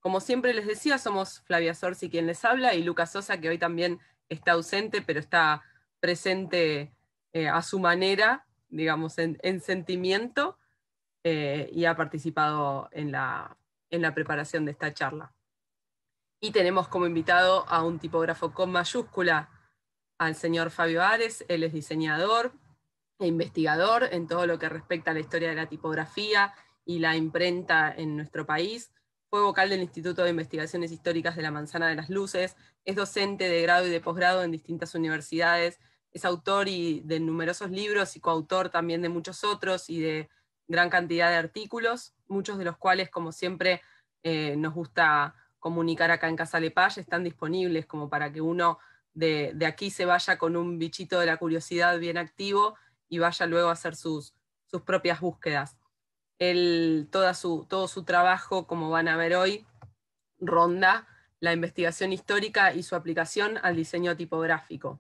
Como siempre les decía, somos Flavia Sorsi quien les habla y Lucas Sosa, que hoy también está ausente, pero está presente a su manera, digamos, en sentimiento, y ha participado en la preparación de esta charla. Y tenemos como invitado a un tipógrafo con mayúscula, al señor Fabio Ares. Él es diseñador e investigador en todo lo que respecta a la historia de la tipografía y la imprenta en nuestro país. Fue vocal del Instituto de Investigaciones Históricas de la Manzana de las Luces, es docente de grado y de posgrado en distintas universidades, es autor de numerosos libros y coautor también de muchos otros y de gran cantidad de artículos, muchos de los cuales, como siempre, nos gusta comunicar acá en Casa Lepage, están disponibles como para que uno de aquí se vaya con un bichito de la curiosidad bien activo y vaya luego a hacer sus propias búsquedas. Todo su trabajo, como van a ver hoy, ronda la investigación histórica y su aplicación al diseño tipográfico.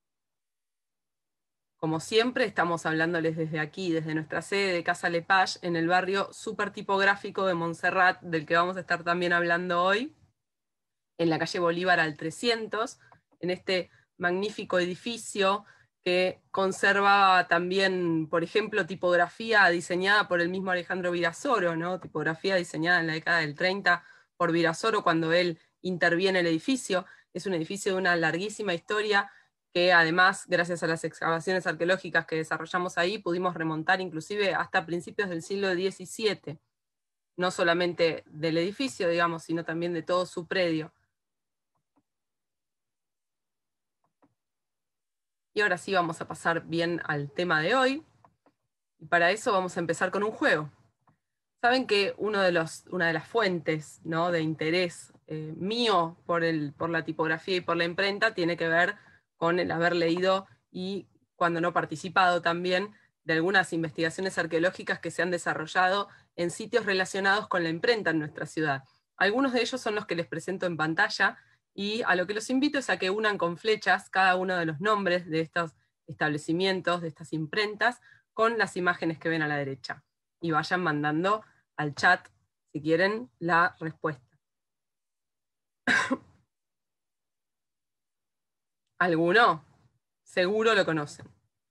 Como siempre, estamos hablándoles desde aquí, desde nuestra sede de Casa Lepage, en el barrio súper tipográfico de Montserrat, del que vamos a estar también hablando hoy, en la calle Bolívar al 300, en este magnífico edificio que conserva también, por ejemplo, tipografía diseñada por el mismo Alejandro Virasoro, ¿no? Tipografía diseñada en la década del 30 por Virasoro cuando él interviene en el edificio. Es un edificio de una larguísima historia que además, gracias a las excavaciones arqueológicas que desarrollamos ahí, pudimos remontar inclusive hasta principios del siglo XVII, no solamente del edificio, digamos, sino también de todo su predio. Y ahora sí vamos a pasar bien al tema de hoy. Y para eso vamos a empezar con un juego. Saben que una de las fuentes, ¿no?, de interés mío por la tipografía y por la imprenta tiene que ver con el haber leído y, cuando no participado también, de algunas investigaciones arqueológicas que se han desarrollado en sitios relacionados con la imprenta en nuestra ciudad. Algunos de ellos son los que les presento en pantalla, y a lo que los invito es a que unan con flechas cada uno de los nombres de estos establecimientos, de estas imprentas, con las imágenes que ven a la derecha. Y vayan mandando al chat, si quieren, la respuesta. ¿Alguno? Seguro lo conocen.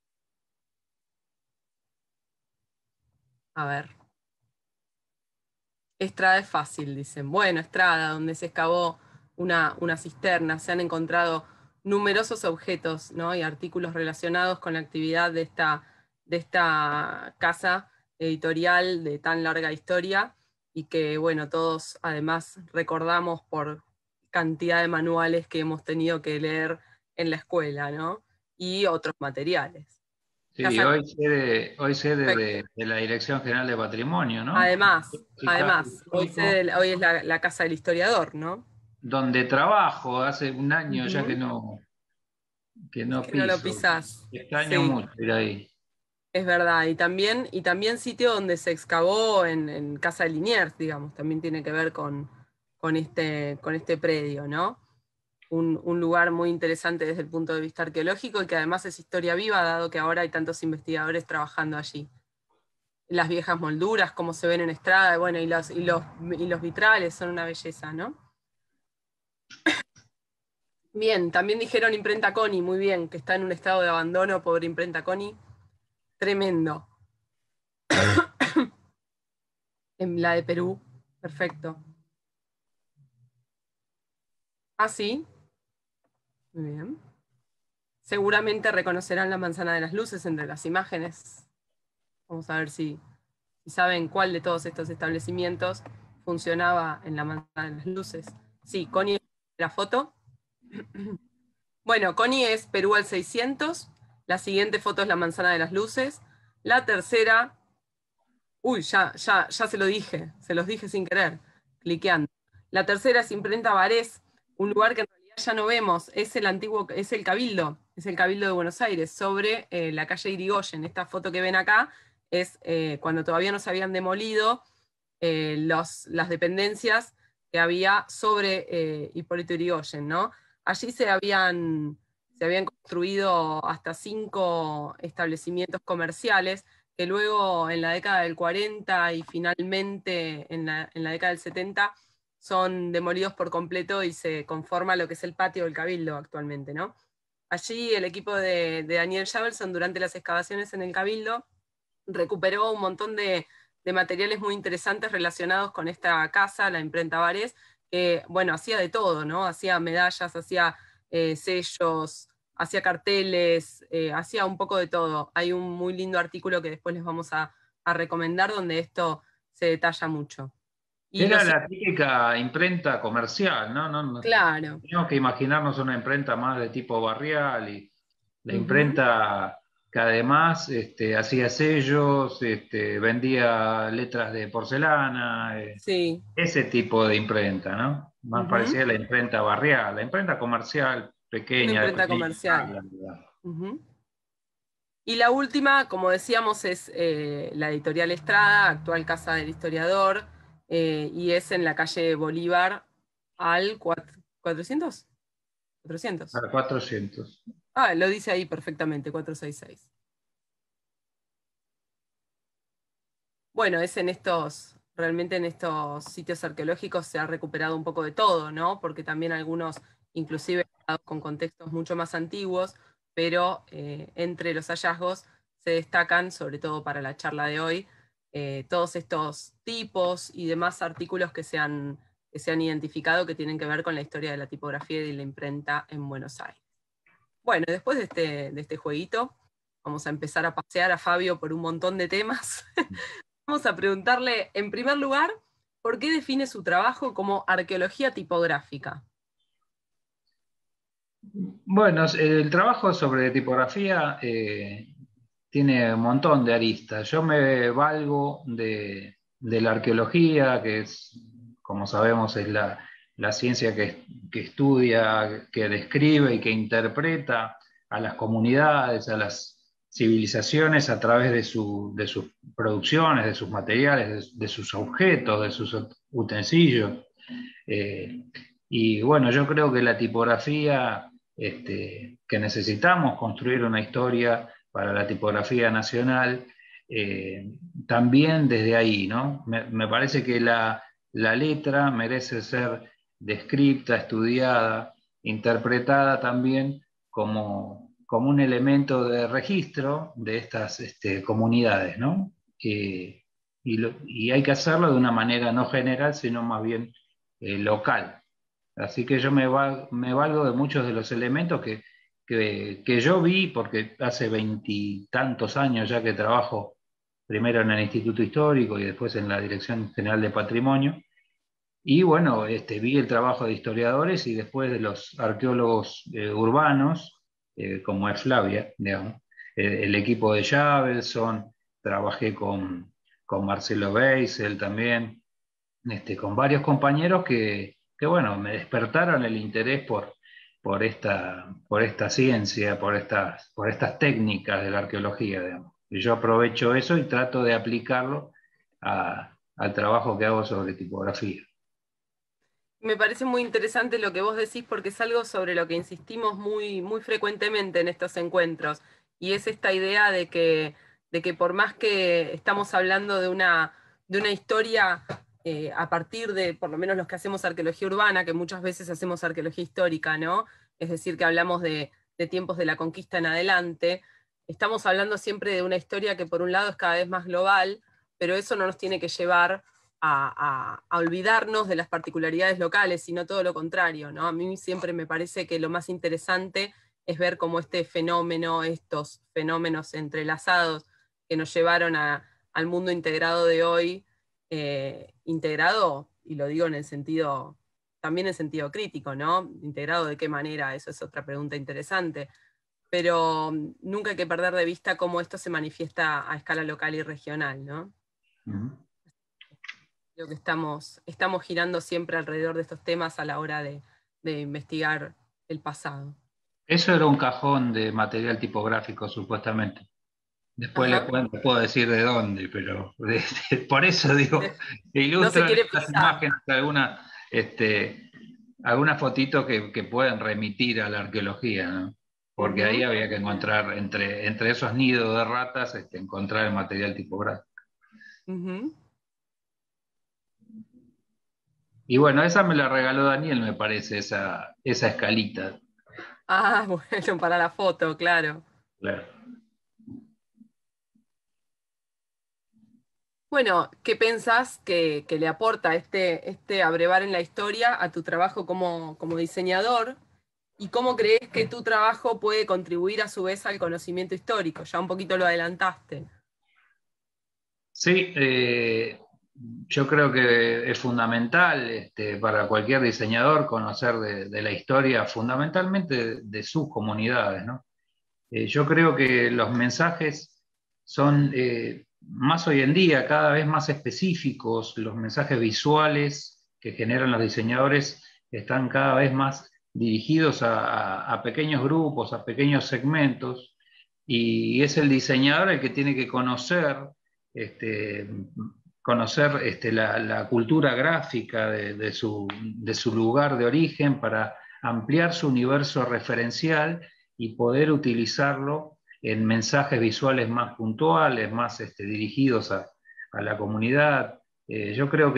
A ver. Estrada es fácil, dicen. Bueno, Estrada, donde se excavó una cisterna, se han encontrado numerosos objetos, ¿no?, y artículos relacionados con la actividad de esta casa editorial de tan larga historia, y que, bueno, todos además recordamos por cantidad de manuales que hemos tenido que leer en la escuela, ¿no?, y otros materiales. Sí, Casa... hoy sede de la Dirección General de Patrimonio, ¿no? Además, Sí, casco hoy histórico, es la casa del historiador, ¿no? donde trabajo hace un año ya Ujú. que no Que no lo piso. pisás. Extraño Sí, mucho ir ahí. es verdad. Y también sitio donde se excavó en Casa de Liniers, digamos, también tiene que ver con este predio, ¿no? Un lugar muy interesante desde el punto de vista arqueológico, y que además es historia viva, dado que ahora hay tantos investigadores trabajando allí. Las viejas molduras, como se ven en Estrada, bueno, y los vitrales son una belleza, ¿no? Bien, también dijeron imprenta Coni, muy bien, que está en un estado de abandono, pobre imprenta Coni. Tremendo. En la de Perú, perfecto. Ah, sí, muy bien. Seguramente reconocerán la Manzana de las Luces entre las imágenes. Vamos a ver si saben cuál de todos estos establecimientos funcionaba en la Manzana de las Luces. Sí, Coni, la foto. Bueno, Coni es Perú al 600. La siguiente foto es la Manzana de las Luces. La tercera... Uy, ya se los dije sin querer, cliqueando. La tercera es Imprenta Varés, un lugar que en realidad ya no vemos, es el Cabildo, de Buenos Aires, sobre la calle Irigoyen. Esta foto que ven acá es cuando todavía no se habían demolido las dependencias que había sobre Hipólito Yrigoyen, ¿no? Allí se habían construido hasta 5 establecimientos comerciales, que luego en la década del 40 y finalmente en la década del 70 son demolidos por completo y se conforma lo que es el patio del Cabildo actualmente, ¿no? Allí el equipo de Daniel Javelson, durante las excavaciones en el Cabildo, recuperó un montón de materiales muy interesantes relacionados con esta casa, la imprenta Varés, que, bueno, hacía de todo, ¿no? Hacía medallas, hacía sellos, hacía carteles, hacía un poco de todo. Hay un muy lindo artículo que después les vamos a recomendar donde esto se detalla mucho. Y Era la típica imprenta comercial, ¿no? claro. Tenemos que imaginarnos una imprenta más de tipo barrial y la imprenta que además hacía sellos, vendía letras de porcelana, Sí. ese tipo de imprenta, ¿no? Más parecida a la imprenta barrial, la imprenta comercial Una pequeña, de imprenta pequeña comercial. escala, digamos. Y la última, como decíamos, es la editorial Estrada, actual Casa del Historiador, y es en la calle Bolívar al 400. 400. A 400. Ah, lo dice ahí perfectamente, 466. Bueno, es realmente en estos sitios arqueológicos se ha recuperado un poco de todo, ¿no? Porque también algunos, inclusive con contextos mucho más antiguos, pero entre los hallazgos se destacan, sobre todo para la charla de hoy, todos estos tipos y demás artículos que se han identificado que tienen que ver con la historia de la tipografía y de la imprenta en Buenos Aires. Bueno, después de este jueguito, vamos a empezar a pasear a Fabio por un montón de temas. Vamos a preguntarle, en primer lugar, ¿por qué define su trabajo como arqueología tipográfica? Bueno, el trabajo sobre tipografía tiene un montón de aristas. Yo me valgo de la arqueología, que es, como sabemos, es la ciencia que estudia, que describe y que interpreta a las comunidades, a las civilizaciones a través de sus producciones, de sus materiales, de sus objetos, de sus utensilios. Eh, y bueno, yo creo que la tipografía, que necesitamos construir una historia para la tipografía nacional, también desde ahí, ¿no? Me parece que la letra merece ser descripta, estudiada, interpretada también como un elemento de registro de estas comunidades, ¿no? Y hay que hacerlo de una manera no general, sino más bien local. Así que yo me valgo de muchos de los elementos que yo vi, porque hace veintitantos años ya que trabajo primero en el Instituto Histórico y después en la Dirección General de Patrimonio. Y bueno, vi el trabajo de historiadores y después de los arqueólogos urbanos, como es Flavia, digamos. El equipo de Javelson, trabajé con Marcelo Beisel también, con varios compañeros que, bueno, me despertaron el interés por esta ciencia, por estas técnicas de la arqueología, digamos. Y yo aprovecho eso y trato de aplicarlo al trabajo que hago sobre tipografía. Me parece muy interesante lo que vos decís porque es algo sobre lo que insistimos muy, muy frecuentemente en estos encuentros, y es esta idea de que por más que estamos hablando de una historia a partir de, por lo menos los que hacemos arqueología urbana, que muchas veces hacemos arqueología histórica, ¿no? Es decir, que hablamos de tiempos de la conquista en adelante, estamos hablando siempre de una historia que por un lado es cada vez más global, pero eso no nos tiene que llevar a olvidarnos de las particularidades locales, sino todo lo contrario, ¿no? A mí siempre me parece que lo más interesante es ver cómo este fenómeno, estos fenómenos entrelazados que nos llevaron al mundo integrado de hoy, integrado, y lo digo en el sentido, también en sentido crítico, ¿no? Integrado de qué manera, eso es otra pregunta interesante, pero nunca hay que perder de vista cómo esto se manifiesta a escala local y regional, ¿no? Ujú. Creo que estamos girando siempre alrededor de estos temas a la hora de investigar el pasado. Eso era un cajón de material tipográfico, supuestamente. Después Ajá. le puedo decir de dónde, pero por eso digo, No se ilustran quiere las pisar. imágenes, algunas fotitos que pueden remitir a la arqueología, ¿no? Porque ahí Ujú. había que encontrar, entre esos nidos de ratas, encontrar el material tipográfico. Ujú. Y bueno, esa me la regaló Daniel, me parece, esa escalita. Ah, bueno, para la foto, claro. Claro. Bueno, ¿qué pensás que le aporta este abrevar en la historia a tu trabajo como diseñador? ¿Y cómo crees que tu trabajo puede contribuir a su vez al conocimiento histórico? Ya un poquito lo adelantaste. Sí, yo creo que es fundamental para cualquier diseñador conocer de la historia, fundamentalmente de sus comunidades, ¿no? Yo creo que los mensajes son más hoy en día cada vez más específicos, los mensajes visuales que generan los diseñadores están cada vez más dirigidos a pequeños grupos, a pequeños segmentos, y es el diseñador el que tiene que este, conocer la cultura gráfica de su lugar de origen para ampliar su universo referencial y poder utilizarlo en mensajes visuales más puntuales, más dirigidos a la comunidad. Yo creo que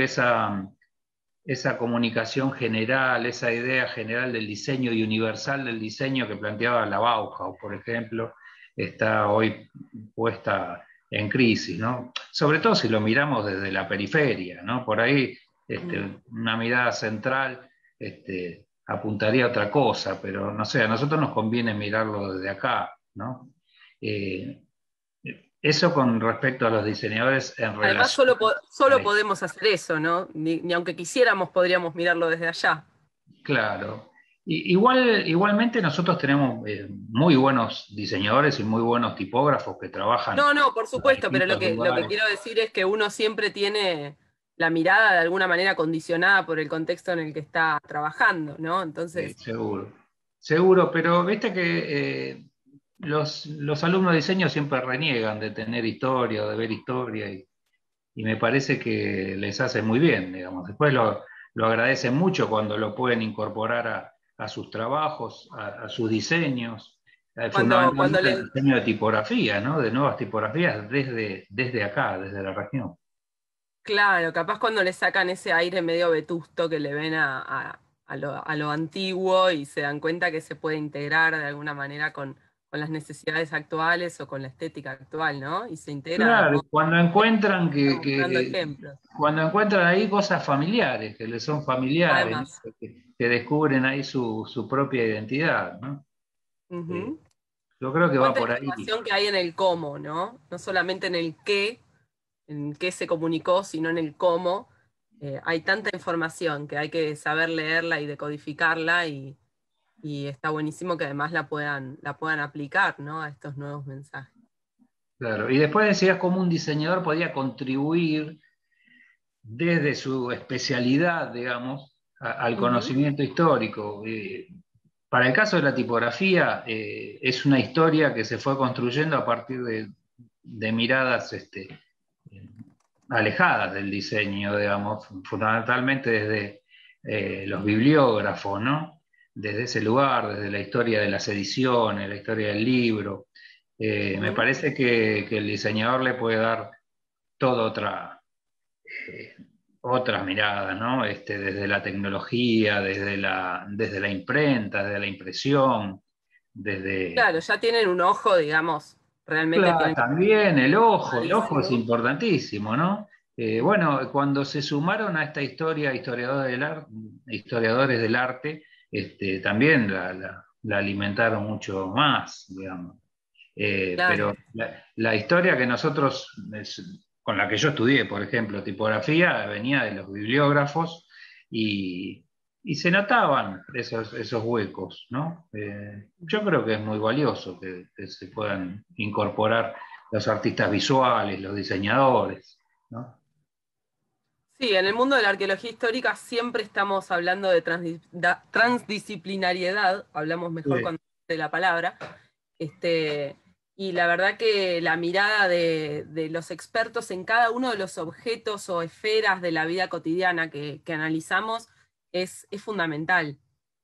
esa comunicación general, esa idea general del diseño y universal del diseño que planteaba la Bauhaus, por ejemplo, está hoy puesta en crisis, ¿no? Sobre todo si lo miramos desde la periferia, ¿no? Por ahí Mm. una mirada central apuntaría a otra cosa, pero no sé, a nosotros nos conviene mirarlo desde acá, ¿no? Eh, Eso con respecto a los diseñadores en Además, relación a solo la. podemos hacer eso, ¿no? Ni aunque quisiéramos podríamos mirarlo desde allá. Claro. Igualmente nosotros tenemos muy buenos diseñadores y muy buenos tipógrafos que trabajan No, no, por en supuesto, pero distintos lo que lugares. quiero decir es que uno siempre tiene la mirada de alguna manera condicionada por el contexto en el que está trabajando, ¿no? Entonces, Seguro. Seguro, pero viste que los alumnos de diseño siempre reniegan de tener historia o de ver historia y me parece que les hace muy bien, digamos. Después lo agradecen mucho cuando lo pueden incorporar a sus trabajos, a sus diseños, cuando fundamentalmente el les, diseño de tipografía, ¿no? De nuevas tipografías desde acá, desde la región. claro, capaz cuando le sacan ese aire medio vetusto que le ven a lo antiguo y se dan cuenta que se puede integrar de alguna manera con las necesidades actuales o con la estética actual, ¿no? Y se integra de Claro, modo cuando encuentran estamos mostrando ejemplos. cuando encuentran ahí cosas familiares, que les son familiares, ¿no? Además. Que descubren ahí su propia identidad, ¿no? Eh, Ujú. yo creo que va Cuánta por ahí. información que hay en el cómo, ¿no? No solamente en qué se comunicó, sino en el cómo. Hay tanta información que hay que saber leerla y decodificarla y está buenísimo que además la puedan aplicar, ¿no? A estos nuevos mensajes. Claro. Y después decías cómo un diseñador podía contribuir desde su especialidad, digamos, al Ujú. conocimiento histórico. Para el caso de la tipografía, es una historia que se fue construyendo a partir de miradas alejadas del diseño, digamos, fundamentalmente desde los bibliógrafos, ¿no? Desde ese lugar, desde la historia de las ediciones, la historia del libro. Me Ujú. parece que el diseñador le puede dar toda eh, otras miradas, ¿no? Desde la tecnología, desde la imprenta, desde la impresión, desde. Claro, ya tienen un ojo, digamos, realmente Claro, tienen también el ojo es clarísimo. importantísimo, ¿no? Bueno, cuando se sumaron a esta historia historiadores del arte, también la alimentaron mucho más, digamos. Claro. Pero la historia que nosotros, con la que yo estudié, por ejemplo, tipografía, venía de los bibliógrafos y, y se notaban esos huecos, ¿no? Yo creo que es muy valioso que se puedan incorporar los artistas visuales, los diseñadores, ¿no? Sí, en el mundo de la arqueología histórica siempre estamos hablando de transdisciplinariedad, hablamos mejor Sí. cuando de la palabra, este, y la verdad que la mirada de los expertos en cada uno de los objetos o esferas de la vida cotidiana que analizamos es fundamental.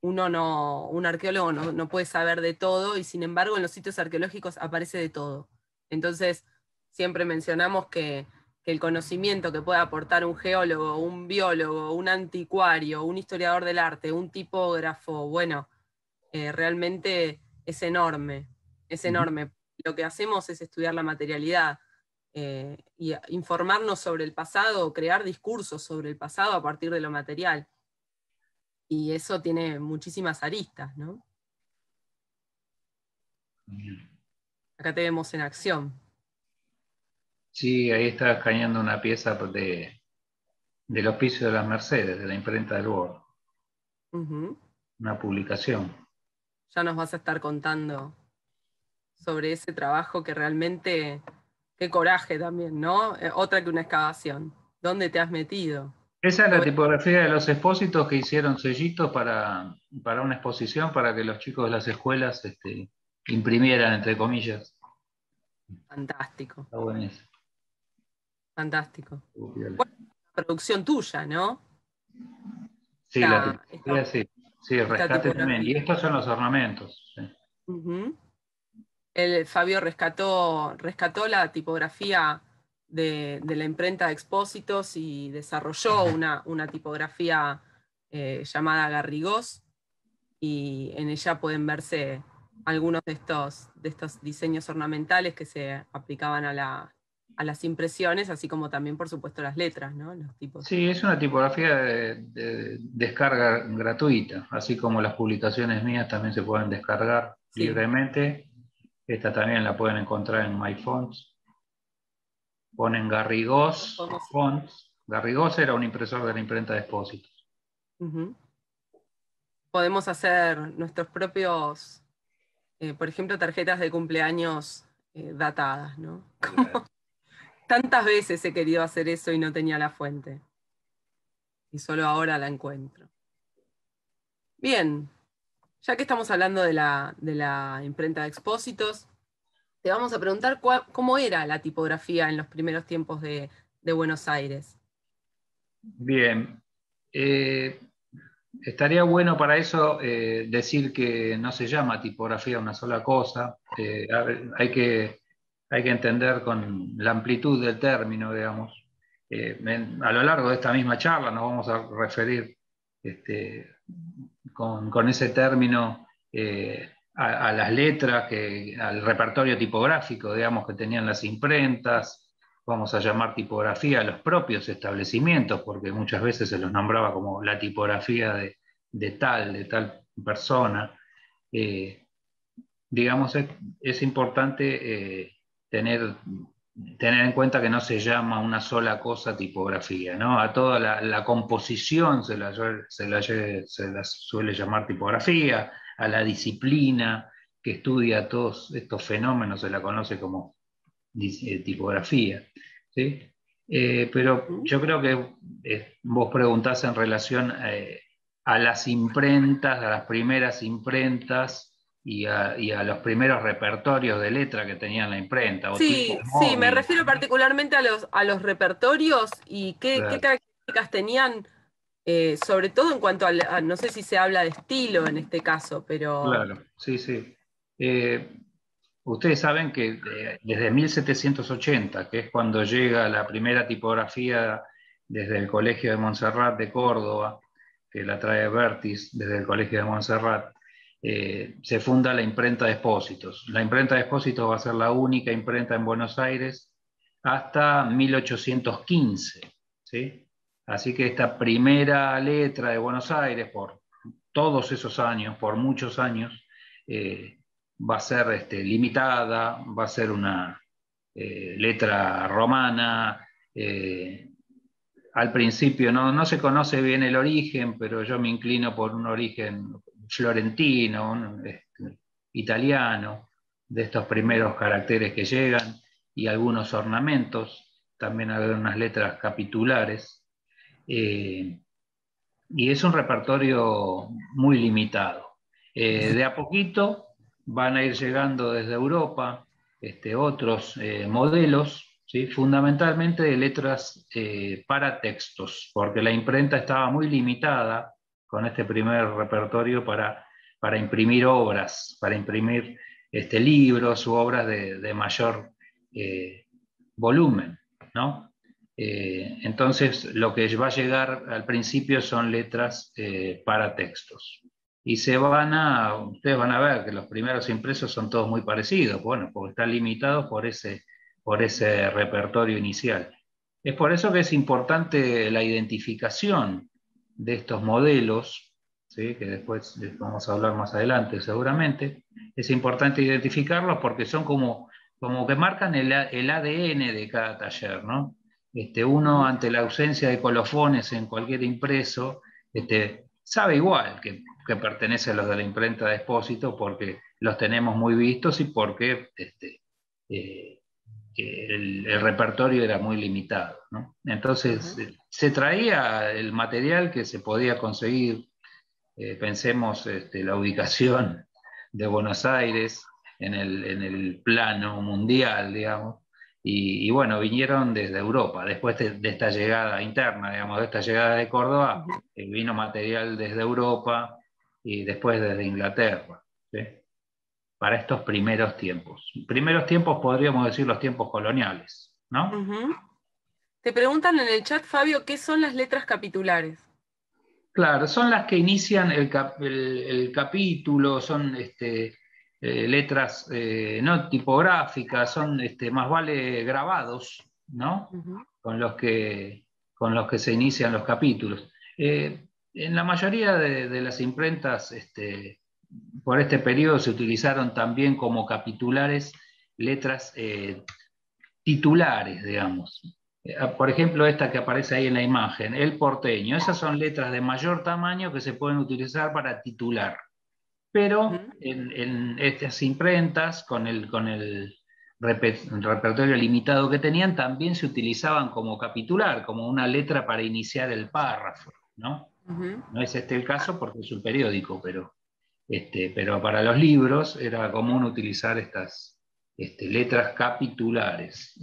Un arqueólogo no puede saber de todo y sin embargo en los sitios arqueológicos aparece de todo. Entonces, siempre mencionamos que que el conocimiento que puede aportar un geólogo, un biólogo, un anticuario, un historiador del arte, un tipógrafo, bueno, realmente es enorme, es enorme. Lo que hacemos es estudiar la materialidad y informarnos sobre el pasado, crear discursos sobre el pasado a partir de lo material. Y eso tiene muchísimas aristas, ¿no? Acá te vemos en acción. Sí, ahí está escaneando una pieza del Hospicio de las Mercedes, de la imprenta del Bor, una publicación. Ya nos vas a estar contando sobre ese trabajo que realmente, qué coraje también, ¿no? Otra que una excavación. ¿Dónde te has metido? Esa es la tipografía de los expósitos que hicieron sellitos para una exposición, para que los chicos de las escuelas imprimieran, entre comillas. Fantástico, Está buenísimo. fantástico. Piola. Bueno, producción tuya, ¿no? Sí, la tipografía, sí. Sí, el esta rescate también. Y tipografía. estos son los ornamentos. Sí. Fabio rescató la tipografía de la imprenta de Expósitos y desarrolló una tipografía llamada Garrigós, y en ella pueden verse algunos de estos diseños ornamentales que se aplicaban a las impresiones, así como también, por supuesto, las letras, ¿no? Los tipos. Sí, es una tipografía de descarga gratuita, así como las publicaciones mías también se pueden descargar libremente. Esta también la pueden encontrar en MyFonts. Ponen Garrigós Fonts. Garrigós era un impresor de la imprenta de Expósitos. Podemos hacer nuestros propios, por ejemplo, tarjetas de cumpleaños datadas, ¿no? Como tantas veces he querido hacer eso y no tenía la fuente. Y solo ahora la encuentro. Bien, ya que estamos hablando de la imprenta de Expósitos, te vamos a preguntar cómo era la tipografía en los primeros tiempos de Buenos Aires. Bien. Estaría bueno para eso decir que no se llama tipografía una sola cosa. Hay que entender con la amplitud del término, digamos. A lo largo de esta misma charla nos vamos a referir con ese término a las letras, al repertorio tipográfico, digamos, que tenían las imprentas. Vamos a llamar tipografía a los propios establecimientos, porque muchas veces se los nombraba como la tipografía de tal persona. Digamos, es importante tener en cuenta que no se llama una sola cosa tipografía, ¿no? A toda la composición se la suele llamar tipografía, a la disciplina que estudia todos estos fenómenos se la conoce como tipografía, ¿sí? Pero yo creo que vos preguntás en relación a las imprentas, a las primeras imprentas y a los primeros repertorios de letra que tenían la imprenta, o tipos Sí, me móviles. refiero particularmente a los repertorios y qué Claro. características tenían, sobre todo en cuanto no sé si se habla de estilo en este caso, pero... Claro, sí, sí. Ustedes saben que desde 1780, que es cuando llega la primera tipografía desde el Colegio de Montserrat de Córdoba, que la trae Bertis desde el Colegio de Montserrat, se funda la imprenta de Expósitos. La imprenta de Expósitos va a ser la única imprenta en Buenos Aires hasta 1815, ¿sí? Así que esta primera letra de Buenos Aires, por todos esos años, por muchos años, va a ser limitada, va a ser una letra romana. Al principio no se conoce bien el origen, pero yo me inclino por un origen florentino, italiano, de estos primeros caracteres que llegan, y algunos ornamentos, también hay unas letras capitulares. Y es un repertorio muy limitado. De a poquito van a ir llegando desde Europa otros modelos, ¿sí? Fundamentalmente de letras para textos, porque la imprenta estaba muy limitada con este primer repertorio para imprimir obras, para imprimir libros u obras de mayor volumen, ¿no? Entonces, lo que va a llegar al principio son letras para textos. Y ustedes van a ver que los primeros impresos son todos muy parecidos, bueno, porque están limitados por ese repertorio inicial. Es por eso que es importante la identificación de estos modelos, ¿sí? Que después vamos a hablar más adelante seguramente. Es importante identificarlos porque son como que marcan el ADN de cada taller, ¿no? Uno, ante la ausencia de colofones en cualquier impreso, sabe igual que pertenece a los de la imprenta de Expósito porque los tenemos muy vistos y porque eh, que el repertorio era muy limitado, ¿no? Entonces, se traía el material que se podía conseguir. Pensemos la ubicación de Buenos Aires en el plano mundial, digamos, y bueno, vinieron desde Europa, después de esta llegada interna, digamos, de esta llegada de Córdoba, vino material desde Europa y después desde Inglaterra, ¿sí? Para estos primeros tiempos. Primeros tiempos podríamos decir los tiempos coloniales, ¿no? Te preguntan en el chat, Fabio, ¿qué son las letras capitulares? Claro, son las que inician el capítulo, son letras no tipográficas, son más vale grabados, ¿no? Con los que se inician los capítulos. En la mayoría de las imprentas, por este periodo se utilizaron también como capitulares letras titulares, digamos. Por ejemplo, esta que aparece ahí en la imagen, el porteño. Esas son letras de mayor tamaño que se pueden utilizar para titular. Pero en estas imprentas, con el repertorio limitado que tenían, también se utilizaban como capitular, como una letra para iniciar el párrafo, ¿no? No es este el caso porque es un periódico, pero para los libros era común utilizar estas letras capitulares.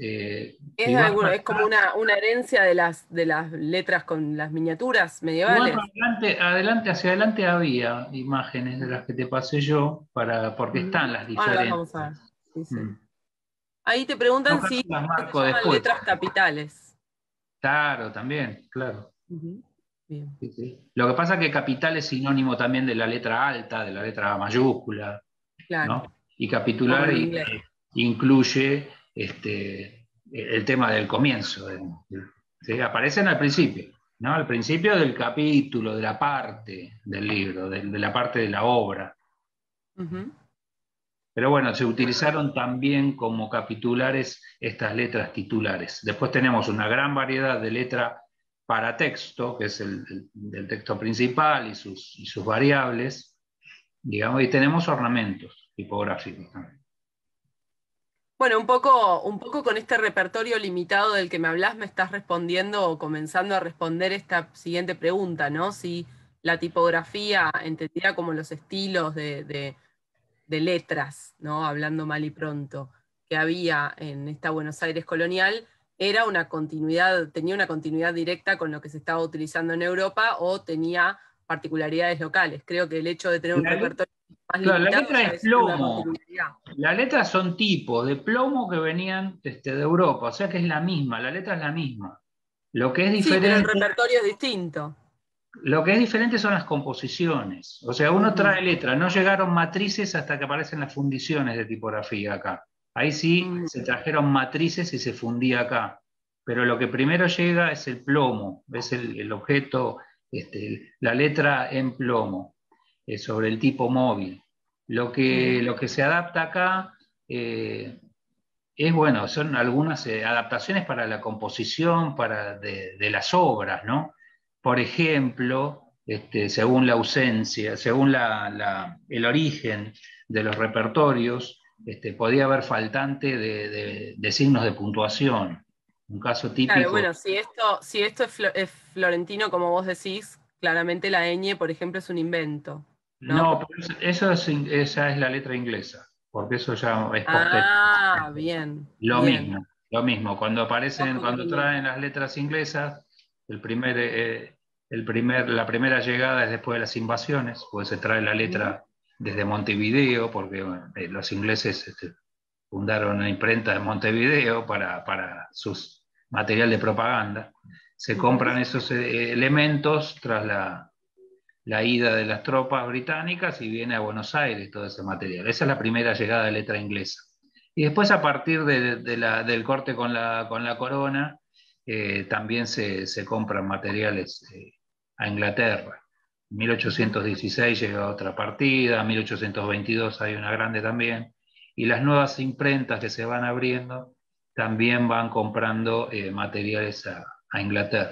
Es como una herencia de las letras con las miniaturas Si vas medievales. hacia adelante había imágenes de las que te pasé yo, porque están las Ahora las vamos a ver. diferencias. Sí, sí. Mm. Ahí te Yo preguntan acá si las se marco llaman después. letras capitales. Claro, también, claro. Bien. Sí, sí. Lo que pasa es que capital es sinónimo también de la letra alta, de la letra mayúscula, Claro, ¿no? Y como capitular en inglés. incluye el tema del comienzo. ¿Sí? Aparecen al principio, ¿no? Al principio del capítulo, de la parte del libro, de la parte de la obra. Pero bueno, se utilizaron también como capitulares estas letras titulares. Después tenemos una gran variedad de letra para texto, que es el texto principal y sus variables, digamos, y tenemos ornamentos tipográficos también. Bueno, un poco con este repertorio limitado del que me hablas, me estás respondiendo o comenzando a responder esta siguiente pregunta, ¿no? Si la tipografía, entendida como los estilos de letras, ¿no? Hablando mal y pronto, que había en esta Buenos Aires colonial, era una continuidad, tenía una continuidad directa con lo que se estaba utilizando en Europa o tenía particularidades locales. Creo que el hecho de tener un La, repertorio más claro, la limitado letra ya es es una plomo. particularidad. Las letras son tipos de plomo que venían de Europa, o sea que es la misma, la letra es la misma. Lo que es Sí, pero el diferente repertorio es distinto. Lo que es diferente son las composiciones. O sea, uno Ujú, trae letra, no llegaron matrices hasta que aparecen las fundiciones de tipografía acá. Ahí sí ujú, se trajeron matrices y se fundía acá. Pero lo que primero llega es el plomo, es el objeto, la letra en plomo, sobre el tipo móvil. ujú. Lo que se adapta acá es, bueno, son algunas adaptaciones para la composición de las obras, ¿no? Por ejemplo, según la ausencia, según el origen de los repertorios, podía haber faltante de signos de puntuación. Un caso Claro, típico. bueno, si esto es florentino, como vos decís, claramente la ñ, por ejemplo, es un invento, ¿no? No, pero esa es la letra inglesa, porque eso ya es posterior. Ah, bien, Lo bien. mismo, lo mismo. Ojo con el Cuando invento. traen las letras inglesas, la primera llegada es después de las invasiones, pues se trae la Ujú. letra desde Montevideo, porque bueno, los ingleses fundaron una imprenta en Montevideo para material de propaganda. Se compran esos elementos tras la ida de las tropas británicas y viene a Buenos Aires todo ese material. Esa es la primera llegada de letra inglesa. Y después a partir del corte con la corona, también se compran materiales a Inglaterra. En 1816 llega otra partida, en 1822 hay una grande también, y las nuevas imprentas que se van abriendo también van comprando materiales a Inglaterra.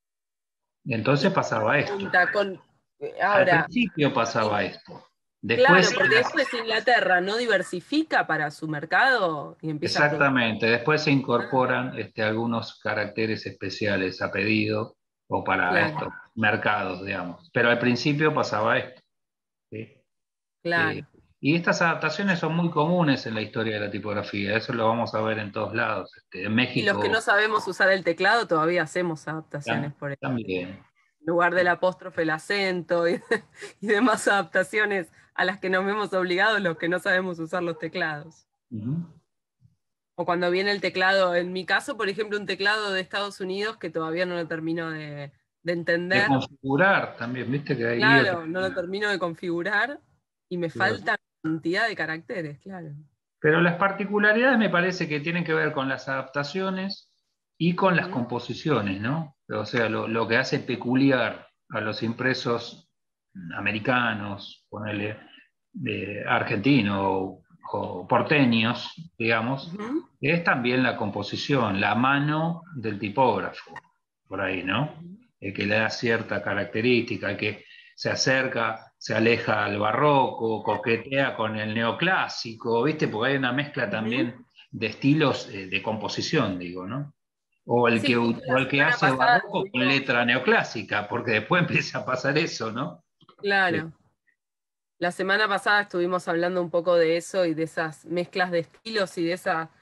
Y entonces pasaba esto. Al Ahora, principio pasaba esto. claro, Después, porque después Inglaterra no diversifica para su mercado y empieza a producir. exactamente, después se incorporan algunos caracteres especiales a pedido o para Claro, estos mercados, digamos. Pero al principio pasaba esto. ¿Sí? Eh, claro. y estas adaptaciones son muy comunes en la historia de la tipografía, eso lo vamos a ver en todos lados. En Y los que no México sabemos usar el teclado todavía hacemos adaptaciones por eso. también. En lugar del apóstrofe, el acento y demás adaptaciones a las que nos vemos obligados los que no sabemos usar los teclados. Ujú. O cuando viene el teclado, en mi caso, por ejemplo, un teclado de Estados Unidos que todavía no lo termino de De entender. configurar también, viste que hay líos. Claro, no lo termino de configurar y me falta cantidad de caracteres, claro. Pero las particularidades me parece que tienen que ver con las adaptaciones y con las Ujú, composiciones, ¿no? O sea, lo que hace peculiar a los impresos americanos, ponele, argentinos o porteños, digamos, ujú, es también la composición, la mano del tipógrafo, por ahí, ¿no? ujú. El que le da cierta característica, el que se acerca, se aleja al barroco, coquetea con el neoclásico, ¿viste? Porque hay una mezcla Ujú. también de estilos de composición, digo, ¿no? Sí, justo O la el que semana hace pasada barroco con estuvimos, letra neoclásica, porque después empieza a pasar eso, ¿no? Eh, claro, la semana pasada estuvimos hablando un poco de eso y de esas mezclas de estilos y de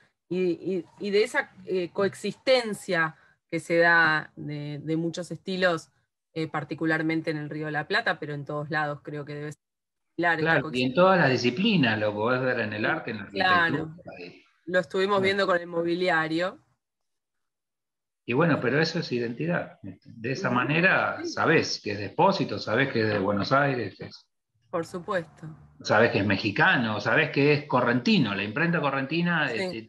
y de esa coexistencia que se da de muchos estilos, particularmente en el Río de la Plata, pero en todos lados creo que debe ser similar esta claro, y en coexistencia. todas las disciplinas, lo podés ver en el arte, en la arquitectura. Claro, lo estuvimos Bueno, viendo con el mobiliario. y bueno, pero eso es identidad. De esa Ujú, manera sí, sabés que es de Expósito, sabés que es de Buenos Aires, por supuesto. sabés que es mexicano, sabés que es correntino. La imprenta correntina Sí.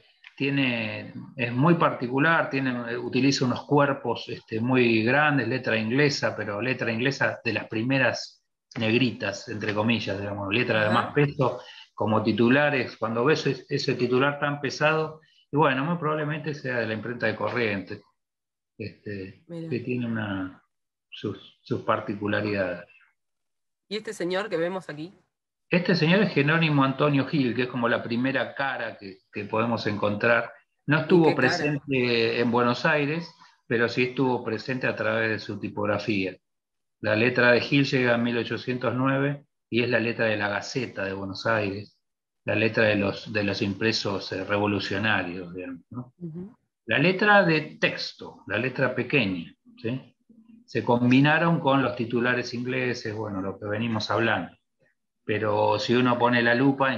es muy particular, utiliza unos cuerpos muy grandes, letra inglesa, pero letra inglesa de las primeras negritas, entre comillas, digamos, letra de más Ajá, peso, como titulares. Cuando ves ese titular tan pesado, y bueno, muy probablemente sea de la imprenta de Corrientes, mira. que tiene sus particularidades. ¿Y este señor que vemos aquí? Este señor es Jerónimo Antonio Gil, que es como la primera cara que podemos encontrar. No ¿Y estuvo qué cara? presente en Buenos Aires, pero sí estuvo presente a través de su tipografía. La letra de Gil llega en 1809 y es la letra de la Gaceta de Buenos Aires, la letra de los impresos revolucionarios, digamos, ¿no? Ujú. La letra de texto, la letra pequeña, ¿sí? Se combinaron con los titulares ingleses, bueno, lo que venimos hablando. Pero si uno pone la lupa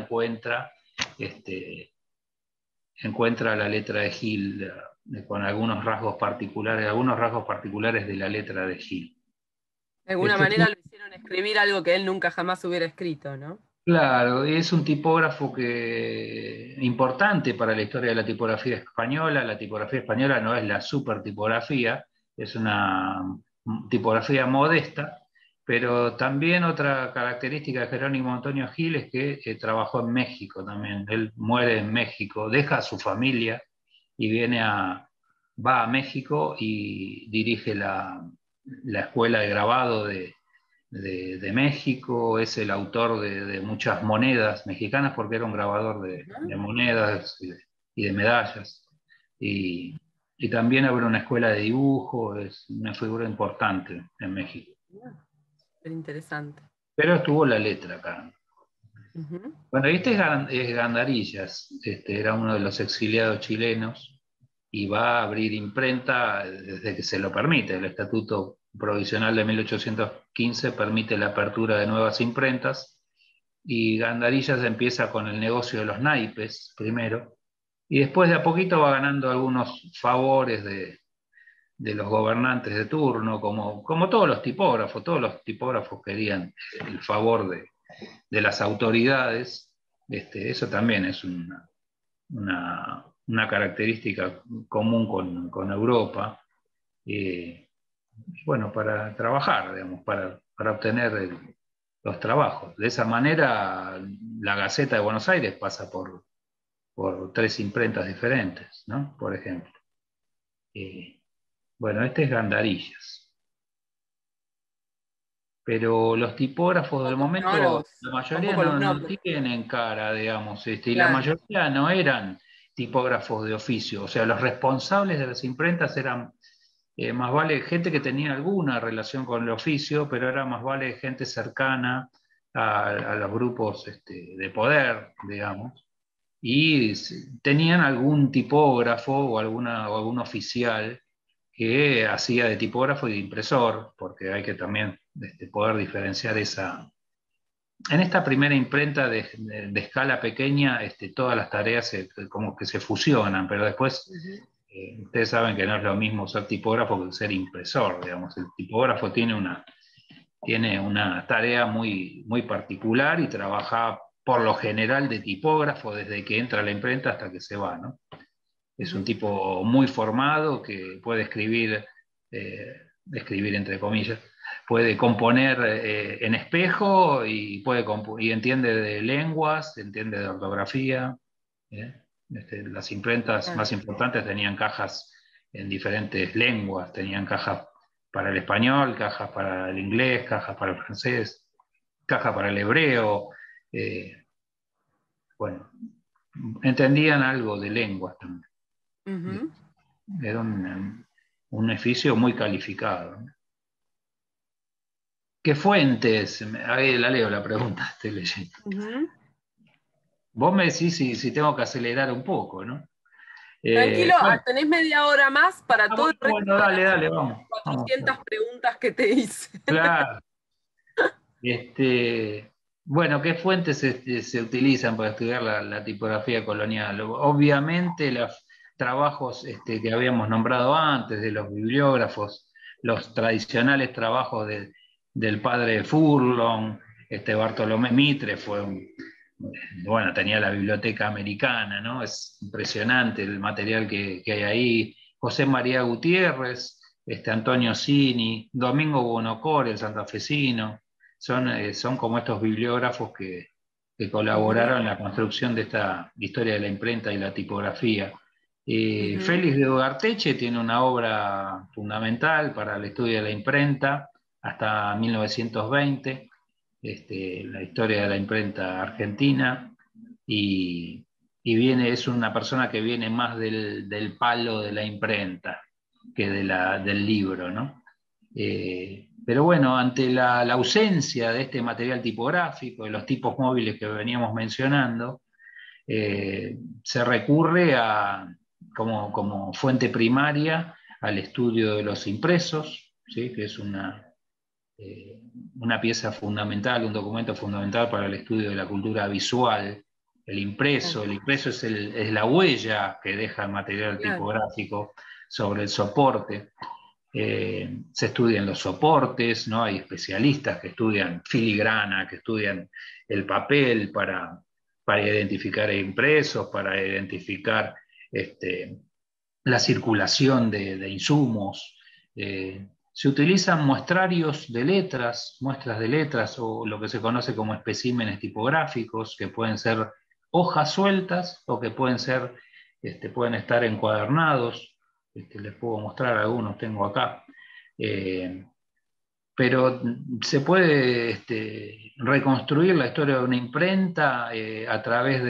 este, encuentra la letra de Gil con algunos rasgos particulares de la letra de Gil. De alguna Este, manera lo hicieron escribir algo que él nunca jamás hubiera escrito, ¿no? claro, es un tipógrafo importante para la historia de la tipografía española. La tipografía española no es la super tipografía, es una tipografía modesta, pero también otra característica de Jerónimo Antonio Gil es que trabajó en México también. Él muere en México, deja a su familia y va a México y dirige la escuela de grabado de México, es el autor de muchas monedas mexicanas porque era un grabador de Ajá. monedas y de medallas. Y, y también abrió una escuela de dibujo, es una figura importante en México. Súper interesante. Pero estuvo la letra acá. Ujú. Bueno, y este es Gandarillas, era uno de los exiliados chilenos y va a abrir imprenta desde que se lo permite. El Estatuto Provisional de 1815 permite la apertura de nuevas imprentas y Gandarillas empieza con el negocio de los naipes primero Y después de a poquito va ganando algunos favores de los gobernantes de turno, como todos los tipógrafos querían el favor de las autoridades. Eso también es una característica común con Europa. Bueno, para trabajar, digamos, para obtener los trabajos. De esa manera, la Gaceta de Buenos Aires pasa por 3 imprentas diferentes, ¿no? Por ejemplo. Bueno, este es Gandarillas. Pero los tipógrafos del No momento, la mayoría tampoco los no nombres. tienen cara, digamos, y la Claro. mayoría no eran tipógrafos de oficio. O sea, los responsables de las imprentas eran más vale gente que tenía alguna relación con el oficio, pero era más vale gente cercana a los grupos de poder, digamos, y tenían algún tipógrafo o algún oficial que hacía de tipógrafo y de impresor, porque hay que también poder diferenciar esa. En esta primera imprenta de escala pequeña, todas las tareas como que se fusionan, pero después Ujú. ustedes saben que no es lo mismo ser tipógrafo que ser impresor, digamos. El tipógrafo tiene una tarea muy, muy particular y trabaja por lo general de tipógrafo desde que entra a la imprenta hasta que se va, ¿no? Es un Ujú. tipo muy formado que puede escribir entre comillas, puede componer en espejo y entiende de lenguas, entiende de ortografía. ¿eh? Las imprentas Ah, más importantes tenían cajas en diferentes lenguas, tenían cajas para el español, cajas para el inglés, cajas para el francés, cajas para el hebreo. eh, bueno, entendían algo de lenguas también. ujú, Era un oficio muy calificado, ¿no? ¿Qué fuentes? Ahí la leo la pregunta, estoy leyendo. ujú. Vos me decís si tengo que acelerar un poco, ¿no? Tranquilo, Bueno, tenés media hora más para todo el resto bueno, de dale, las dale, vamos. Vamos. 400 preguntas que te hice. Claro. Bueno, ¿qué fuentes se utilizan para estudiar la tipografía colonial? Obviamente los trabajos que habíamos nombrado antes, de los bibliógrafos, los tradicionales trabajos del padre Furlong, Bartolomé Mitre bueno, tenía la biblioteca americana, ¿no? Es impresionante el material que hay ahí. José María Gutiérrez, Antonio Cini, Domingo Bonocore, el santafesino son como estos bibliógrafos que Ujú, colaboraron en la construcción de esta historia de la imprenta y la tipografía. ujú. Félix de Ugarteche tiene una obra fundamental para el estudio de la imprenta hasta 1920, la historia de la imprenta argentina, y, es una persona que viene más del palo de la imprenta que del libro, ¿no? Pero bueno, ante la ausencia de este material tipográfico, de los tipos móviles que veníamos mencionando, se recurre como fuente primaria al estudio de los impresos, ¿sí? Que es eh, una pieza fundamental, un documento fundamental para el estudio de la cultura visual. Ah, El impreso es la huella que deja el material claro. tipográfico sobre el soporte. Se estudian los soportes, ¿no? Hay especialistas que estudian filigrana, que estudian el papel para identificar impresos, para identificar este, la circulación de insumos. Se utilizan muestrarios de letras, muestras de letras o lo que se conoce como especímenes tipográficos, que pueden ser hojas sueltas o que pueden estar encuadernados. Les puedo mostrar algunos, tengo acá. Eh, pero se puede reconstruir la historia de una imprenta a través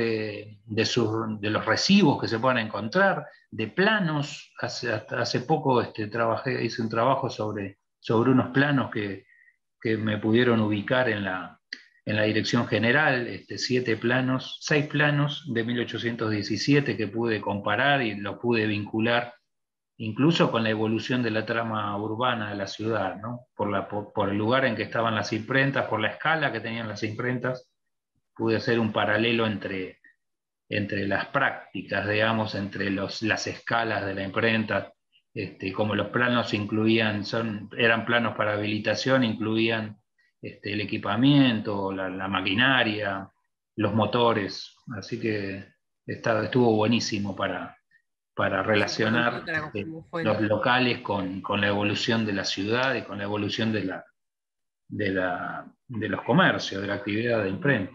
de los recibos que se puedan encontrar, de planos. Hace poco hice un trabajo sobre unos planos que me pudieron ubicar en la dirección general, 6 planos de 1817 que pude comparar y los pude vincular incluso con la evolución de la trama urbana de la ciudad, ¿no? Por el lugar en que estaban las imprentas, por la escala que tenían las imprentas, pude hacer un paralelo entre las prácticas, digamos, entre las escalas de la imprenta, como los planos incluían, eran planos para habilitación, incluían el equipamiento, la maquinaria, los motores, así que estuvo buenísimo para Sí, con relacionar otra como los fuente. locales con la evolución de la ciudad y con la evolución de los comercios, de la actividad de imprenta.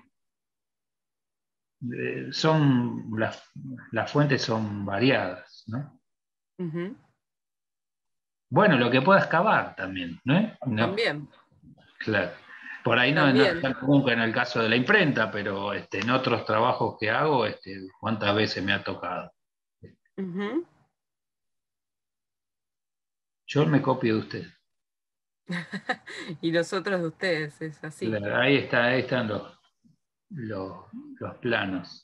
Las fuentes son variadas, ¿no? Ujú. Bueno, lo que pueda excavar también, ¿no? No, También, claro. Por ahí no es también. tan común que en el caso de la imprenta, pero en otros trabajos que hago, cuántas veces me ha tocado. Ujú. Yo me copio de usted. Y los otros de ustedes, es así. Claro, ahí están los, los planos.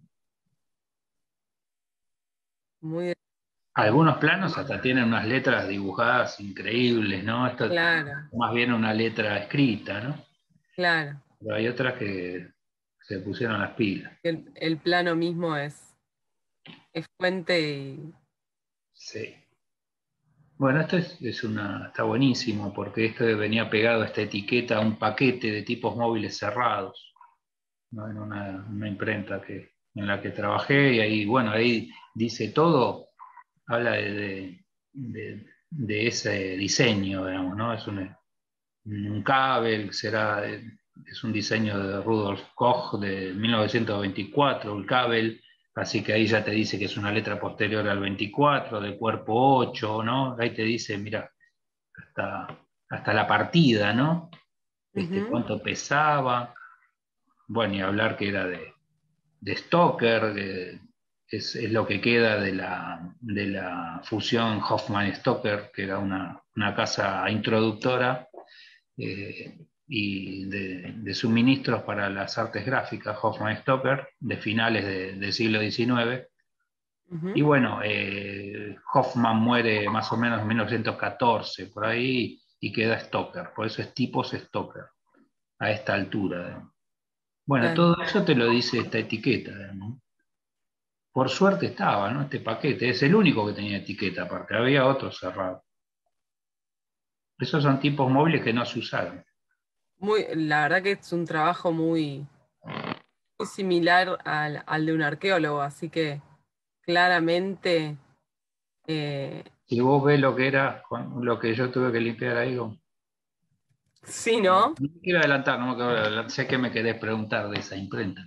Muy Algunos planos hasta tienen unas letras dibujadas increíbles, ¿no? Esto es claro, más bien una letra escrita, ¿no? claro. Pero hay otras que se pusieron las pilas. El plano mismo es fuente y... Sí. Bueno, está buenísimo porque esto venía pegado a esta etiqueta a un paquete de tipos móviles cerrados, ¿no? En una imprenta en la que trabajé y ahí, bueno, ahí dice todo, habla de ese diseño, digamos, ¿no? Es un cable, es un diseño de Rudolf Koch de 1924, el cable, así que ahí ya te dice que es una letra posterior al 24, de cuerpo 8, ¿no? Ahí te dice, mira, hasta la partida, ¿no? Ujú. Cuánto pesaba, bueno, y hablar que era de Stoker, es lo que queda de la fusión Hoffman-Stoker, que era una casa introductora y de suministros para las artes gráficas, Hoffman Stoker, de finales del siglo XIX. Y Ujú. bueno, Hoffman muere más o menos en 1914, por ahí, y queda Stoker, por eso es tipos Stoker, a esta altura. Bueno, Claro. todo eso te lo dice esta etiqueta, ¿no? Por suerte estaba, ¿no? Este paquete, es el único que tenía etiqueta, aparte, había otros cerrados. Esos son tipos móviles que no se usaron. La verdad que es un trabajo muy similar al de un arqueólogo, así que claramente eh, Si vos ves lo que era, con lo que yo tuve que limpiar ahí, sí, no ¿no? me quiero adelantar, no me quiero adelantar, sé que me querés preguntar de esa imprenta.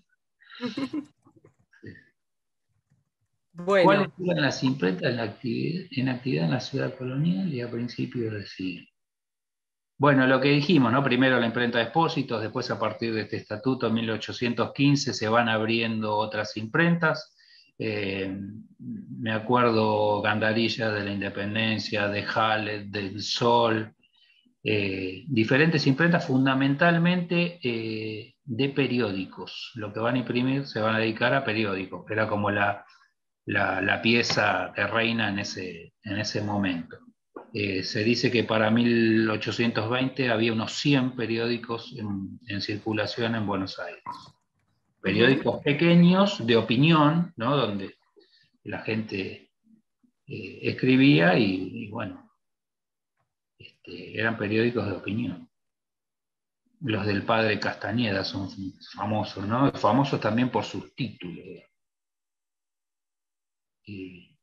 ¿Cuáles Bueno, eran las imprentas en actividad en la ciudad colonial y a principios del siglo? Bueno, lo que dijimos, ¿no? Primero la imprenta de Expósitos, después a partir de este estatuto en 1815 se van abriendo otras imprentas. Me acuerdo Gandarilla de la Independencia, de Halle, del Sol, diferentes imprentas fundamentalmente de periódicos. Lo que van a imprimir se van a dedicar a periódicos. Era como la pieza que reina en ese momento. Se dice que para 1820 había unos 100 periódicos en circulación en Buenos Aires. ujú, Periódicos pequeños de opinión, ¿no? Donde la gente escribía y bueno, eran periódicos de opinión. Los del padre Castañeda son famosos, ¿no? Famosos también por sus títulos. Y,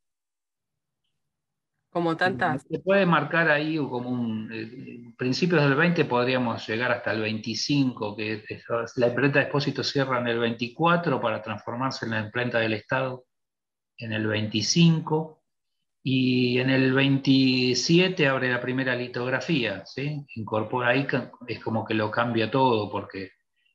como tantas. se puede marcar ahí como principios del 20 podríamos llegar hasta el 25, la imprenta de Expósito cierra en el 24 para transformarse en la imprenta del Estado en el 25 y en el 27 abre la primera litografía, ¿sí? Incorpora ahí, es como que lo cambia todo porque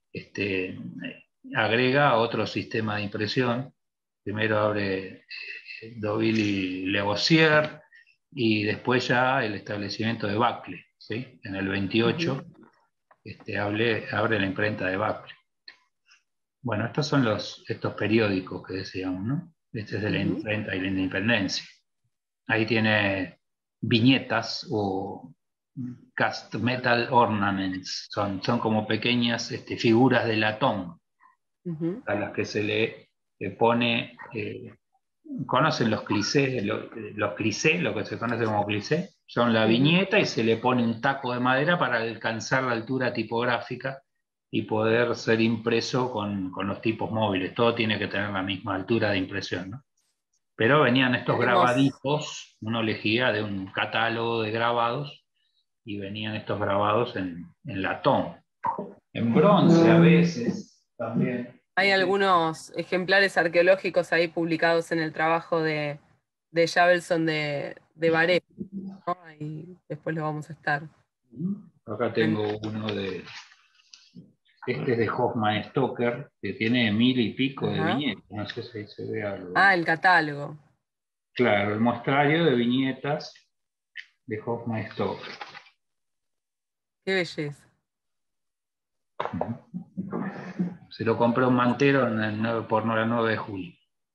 agrega otro sistema de impresión. Primero abre Deauville y Lavoisier, y después ya el establecimiento de Bacle, ¿sí? En el Ujú, 28 abre la imprenta de Bacle. Bueno, estos son estos periódicos que decíamos, ¿no? Este es de la ujú. imprenta y la independencia. Ahí tiene viñetas o cast metal ornaments, son como pequeñas figuras de latón Ujú. a las que se lee. pone, ¿conocen los clichés? Los clichés, lo que se conoce como cliché, son la Ujú. viñeta y se le pone un taco de madera para alcanzar la altura tipográfica y poder ser impreso con los tipos móviles. Todo tiene que tener la misma altura de impresión, ¿no? Pero venían estos Tenemos, grabaditos, uno elegía de un catálogo de grabados y venían estos grabados en latón, en bronce a veces también. hay algunos ejemplares arqueológicos ahí publicados en el trabajo de Javelson de Baré, ¿no? Y después lo vamos a estar. Acá viendo. tengo uno este es de Hoffman Stoker, que tiene 1000 y pico de Ajá. viñetas, no sé si ahí se ve algo. Ah, el catálogo. Claro, el muestrario de viñetas de Hoffman Stoker. Qué belleza. Se lo compró un mantero por la 9 de julio.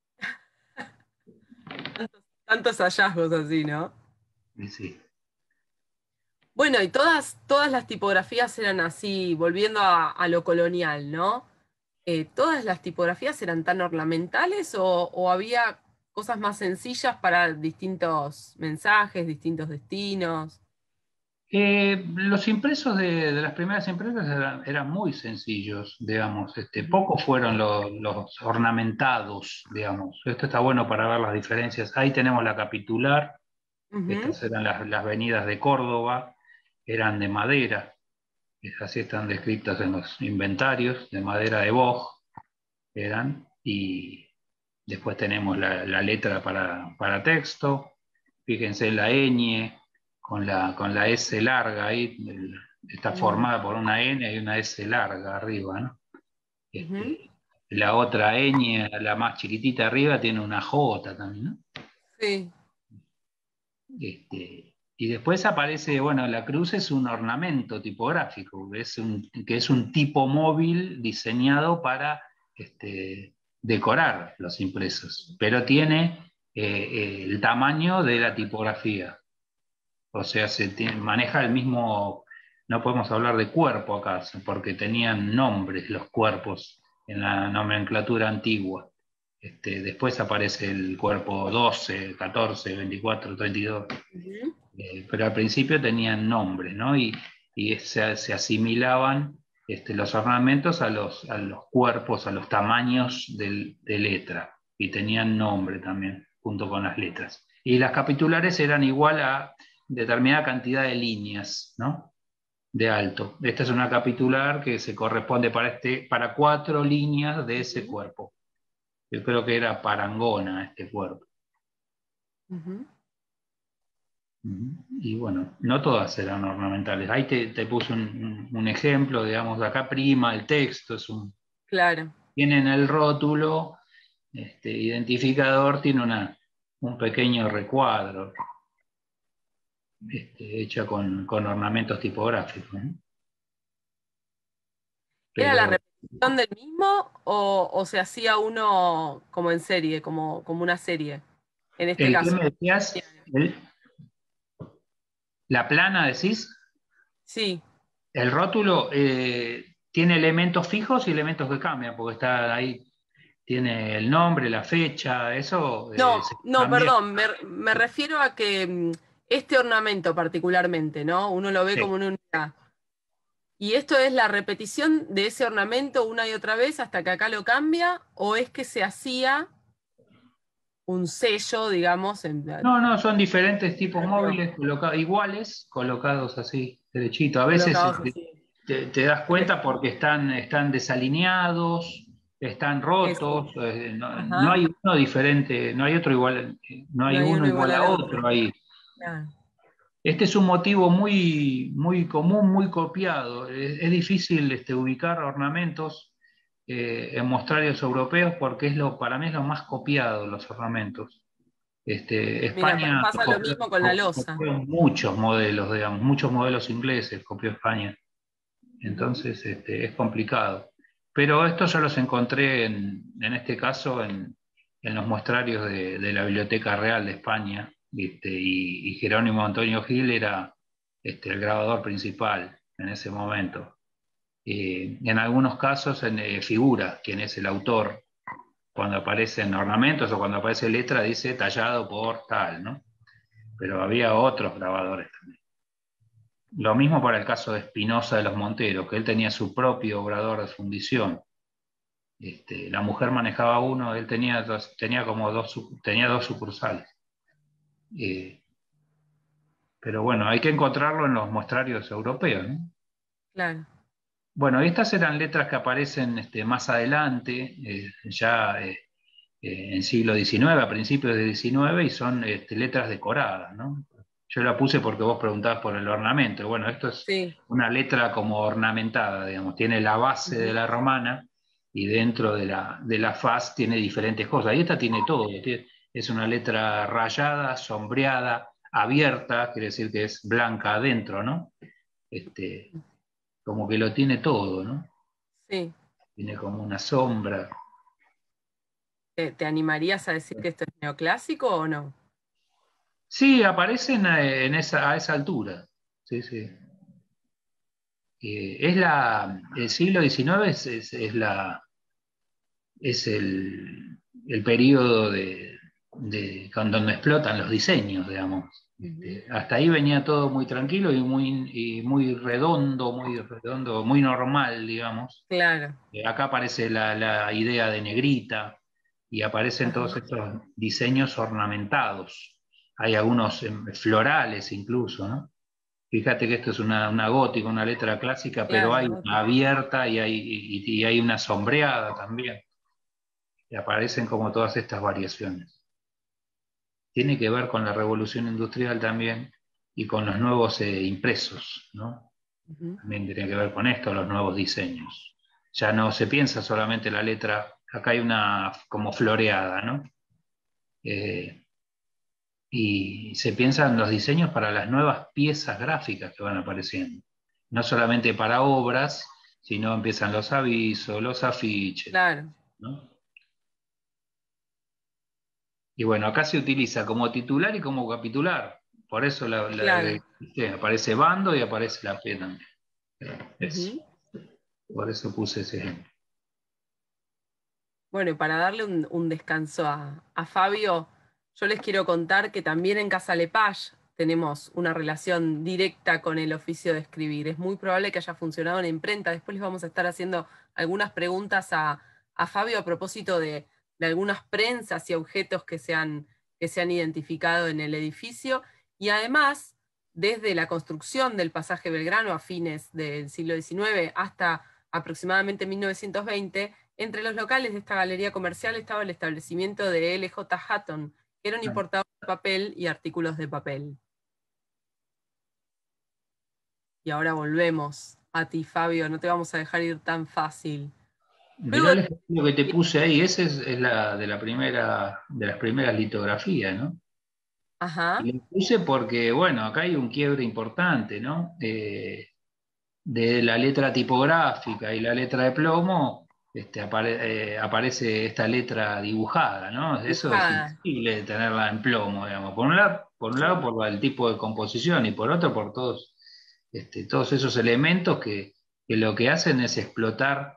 Tantos hallazgos así, ¿no? Y sí. Bueno, y todas las tipografías eran así, volviendo a lo colonial, ¿no? ¿Todas las tipografías eran tan ornamentales o había cosas más sencillas para distintos mensajes, distintos destinos? Los impresos de las primeras empresas eran muy sencillos, digamos. Ujú, Pocos fueron los ornamentados, digamos. Esto está bueno para ver las diferencias. Ahí tenemos la capitular. ujú, Estas eran las venidas de Córdoba, eran de madera. Así están descritas en los inventarios, de madera de boj eran. Y después tenemos la letra para texto. Fíjense la ñ con la S larga ahí, está mm, formada por una N y una S larga arriba, ¿no? ujú. La otra ñ, la más chiquitita arriba, tiene una J también, ¿no? Sí. Y después aparece, bueno, la cruz es un ornamento tipográfico, que es un tipo móvil diseñado para decorar los impresos, pero tiene el tamaño de la tipografía. O sea, maneja el mismo, no podemos hablar de cuerpo acá, porque tenían nombres los cuerpos en la nomenclatura antigua. Después aparece el cuerpo 12, 14, 24, 32, Ujú, pero al principio tenían nombres, ¿no? Y se asimilaban los ornamentos a los cuerpos, a los tamaños de letra, y tenían nombre también, junto con las letras. Y las capitulares eran igual a determinada cantidad de líneas, ¿no? De alto. Esta es una capitular que se corresponde para 4 líneas de ese ujú, cuerpo. Yo creo que era parangona este cuerpo. ujú. Y bueno, no todas eran ornamentales. Ahí te puse un ejemplo, digamos, de acá prima el texto, Claro. tiene en el rótulo, identificador, tiene un pequeño recuadro, hecha con ornamentos tipográficos, ¿no? ¿Era la Pero repetición del mismo o se hacía uno como en serie, como una serie? En este el que caso. me decías, la plana, decís, Sí. el rótulo tiene elementos fijos y elementos que cambian, porque está ahí, tiene el nombre, la fecha, eso No, se no, cambia. perdón, me refiero a que este ornamento particularmente, ¿no? Uno lo ve Sí. como una unidad. ¿Y esto es la repetición de ese ornamento una y otra vez hasta que acá lo cambia? ¿O es que se hacía un sello, digamos, No, no, son diferentes tipos propio, móviles iguales, colocados así, derechito. A veces colocados así? te das cuenta porque están desalineados, están Eso. rotos, no Ajá. hay uno diferente, no hay otro igual, no No hay hay uno uno igual igual a al otro. otro ahí. Claro. Este es un motivo muy, muy común, muy copiado. Es difícil ubicar ornamentos en mostrarios europeos porque para mí es lo más copiado, los ornamentos. Mira, España pasa lo mismo con la loza. copió muchos modelos, digamos, muchos modelos ingleses copió España. Ujú. Entonces, es complicado. Pero estos yo los encontré en este caso en los muestrarios de la Biblioteca Real de España, y Jerónimo Antonio Gil era el grabador principal en ese momento. En algunos casos figura quién es el autor, cuando aparecen ornamentos o cuando aparece letra dice tallado por tal, ¿no? Pero había otros grabadores también. Lo mismo para el caso de Espinosa de los Monteros, que él tenía su propio obrador de fundición. La mujer manejaba uno, él tenía dos sucursales. Eh, pero bueno, hay que encontrarlo en los muestrarios europeos, ¿no? Claro. Bueno, estas eran letras que aparecen más adelante, ya en siglo XIX, a principios del XIX, y son letras decoradas, ¿no? Yo la puse porque vos preguntabas por el ornamento. Bueno, esto es Sí. una letra como ornamentada, digamos, tiene la base de Ujú. la romana y dentro de la faz tiene diferentes cosas. Y esta tiene todo, es una letra rayada, sombreada, abierta, quiere decir que es blanca adentro, ¿no? Este, como que lo tiene todo, ¿no? Sí. Tiene como una sombra. ¿Te animarías a decir que esto es neoclásico o no? Sí, aparecen a esa altura. Sí, sí. El siglo XIX es el periodo donde explotan los diseños, digamos. Ujú. Hasta ahí venía todo muy tranquilo y muy redondo, muy normal, digamos. Claro. Acá aparece la idea de negrita y aparecen todos Ajá. estos diseños ornamentados. Hay algunos florales incluso, ¿no? Fíjate que esto es una gótica, una letra clásica, pero Claro, hay una gótico. abierta y hay una sombreada también. Y aparecen como todas estas variaciones. Tiene que ver con la revolución industrial también y con los nuevos impresos, ¿no? Ujú. También tiene que ver con esto, los nuevos diseños. Ya no se piensa solamente la letra, acá hay una como floreada, ¿no? Eh, y se piensan los diseños para las nuevas piezas gráficas que van apareciendo. No solamente para obras, sino empiezan los avisos, los afiches, Claro, ¿no? Y bueno, acá se utiliza como titular y como capitular. Por eso claro. aparece bando y aparece la P también. Es, Ujú. por eso puse ese ejemplo. Bueno, y para darle un descanso a Fabio, yo les quiero contar que también en Casa Lepage tenemos una relación directa con el oficio de escribir. Es muy probable que haya funcionado en imprenta. Después les vamos a estar haciendo algunas preguntas a Fabio a propósito de algunas prensas y objetos que se han identificado en el edificio. Y además, desde la construcción del pasaje Belgrano a fines del siglo XIX hasta aproximadamente 1920, entre los locales de esta galería comercial estaba el establecimiento de L.J. Hatton, que era un importador de papel y artículos de papel. Y ahora volvemos a ti, Fabio, no te vamos a dejar ir tan fácil. Luego Mirá el de... ejemplo que te puse ahí, ese es la de la primera, de las primeras litografías, ¿no? Ajá, Y lo puse porque, bueno, acá hay un quiebre importante, ¿no? De la letra tipográfica y la letra de plomo, aparece esta letra dibujada, ¿no? Eso es dibujada. imposible tenerla en plomo, digamos. Por un lado Sí. por el tipo de composición y por otro por todos esos elementos que lo que hacen es explotar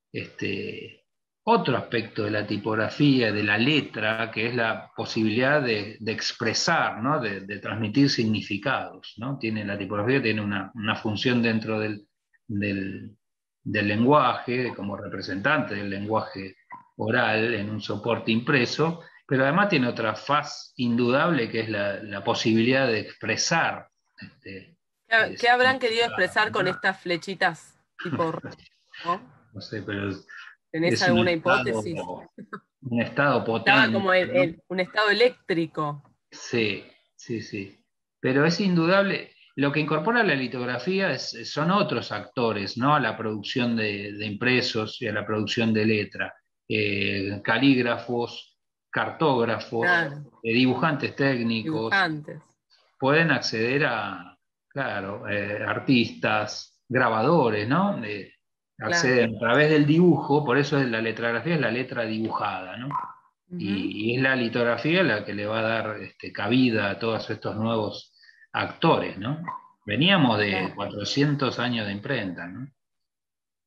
otro aspecto de la tipografía, de la letra, que es la posibilidad de expresar, ¿no? De transmitir significados, ¿no? La tipografía tiene una función dentro del, del lenguaje, como representante del lenguaje oral en un soporte impreso, pero además tiene otra faz indudable que es la posibilidad de expresar ¿Qué habrán querido significados, expresar con ¿no? estas flechitas tipo rojo? No sé, pero ¿Tenés es un alguna estado, hipótesis? un estado Estaba potente, como ¿no? un estado eléctrico. Sí, sí, sí. Pero es indudable, lo que incorpora la litografía son otros actores, ¿no? A la producción de impresos y a la producción de letra. Calígrafos, cartógrafos, Claro, dibujantes técnicos, dibujantes. pueden acceder a, claro, artistas, grabadores, ¿no? Claro. Acceden a través del dibujo, por eso la letrografía es la letra dibujada, ¿no? Ujú. Y es la litografía la que le va a dar cabida a todos estos nuevos actores, ¿no? Veníamos de Claro. 400 años de imprenta, ¿no?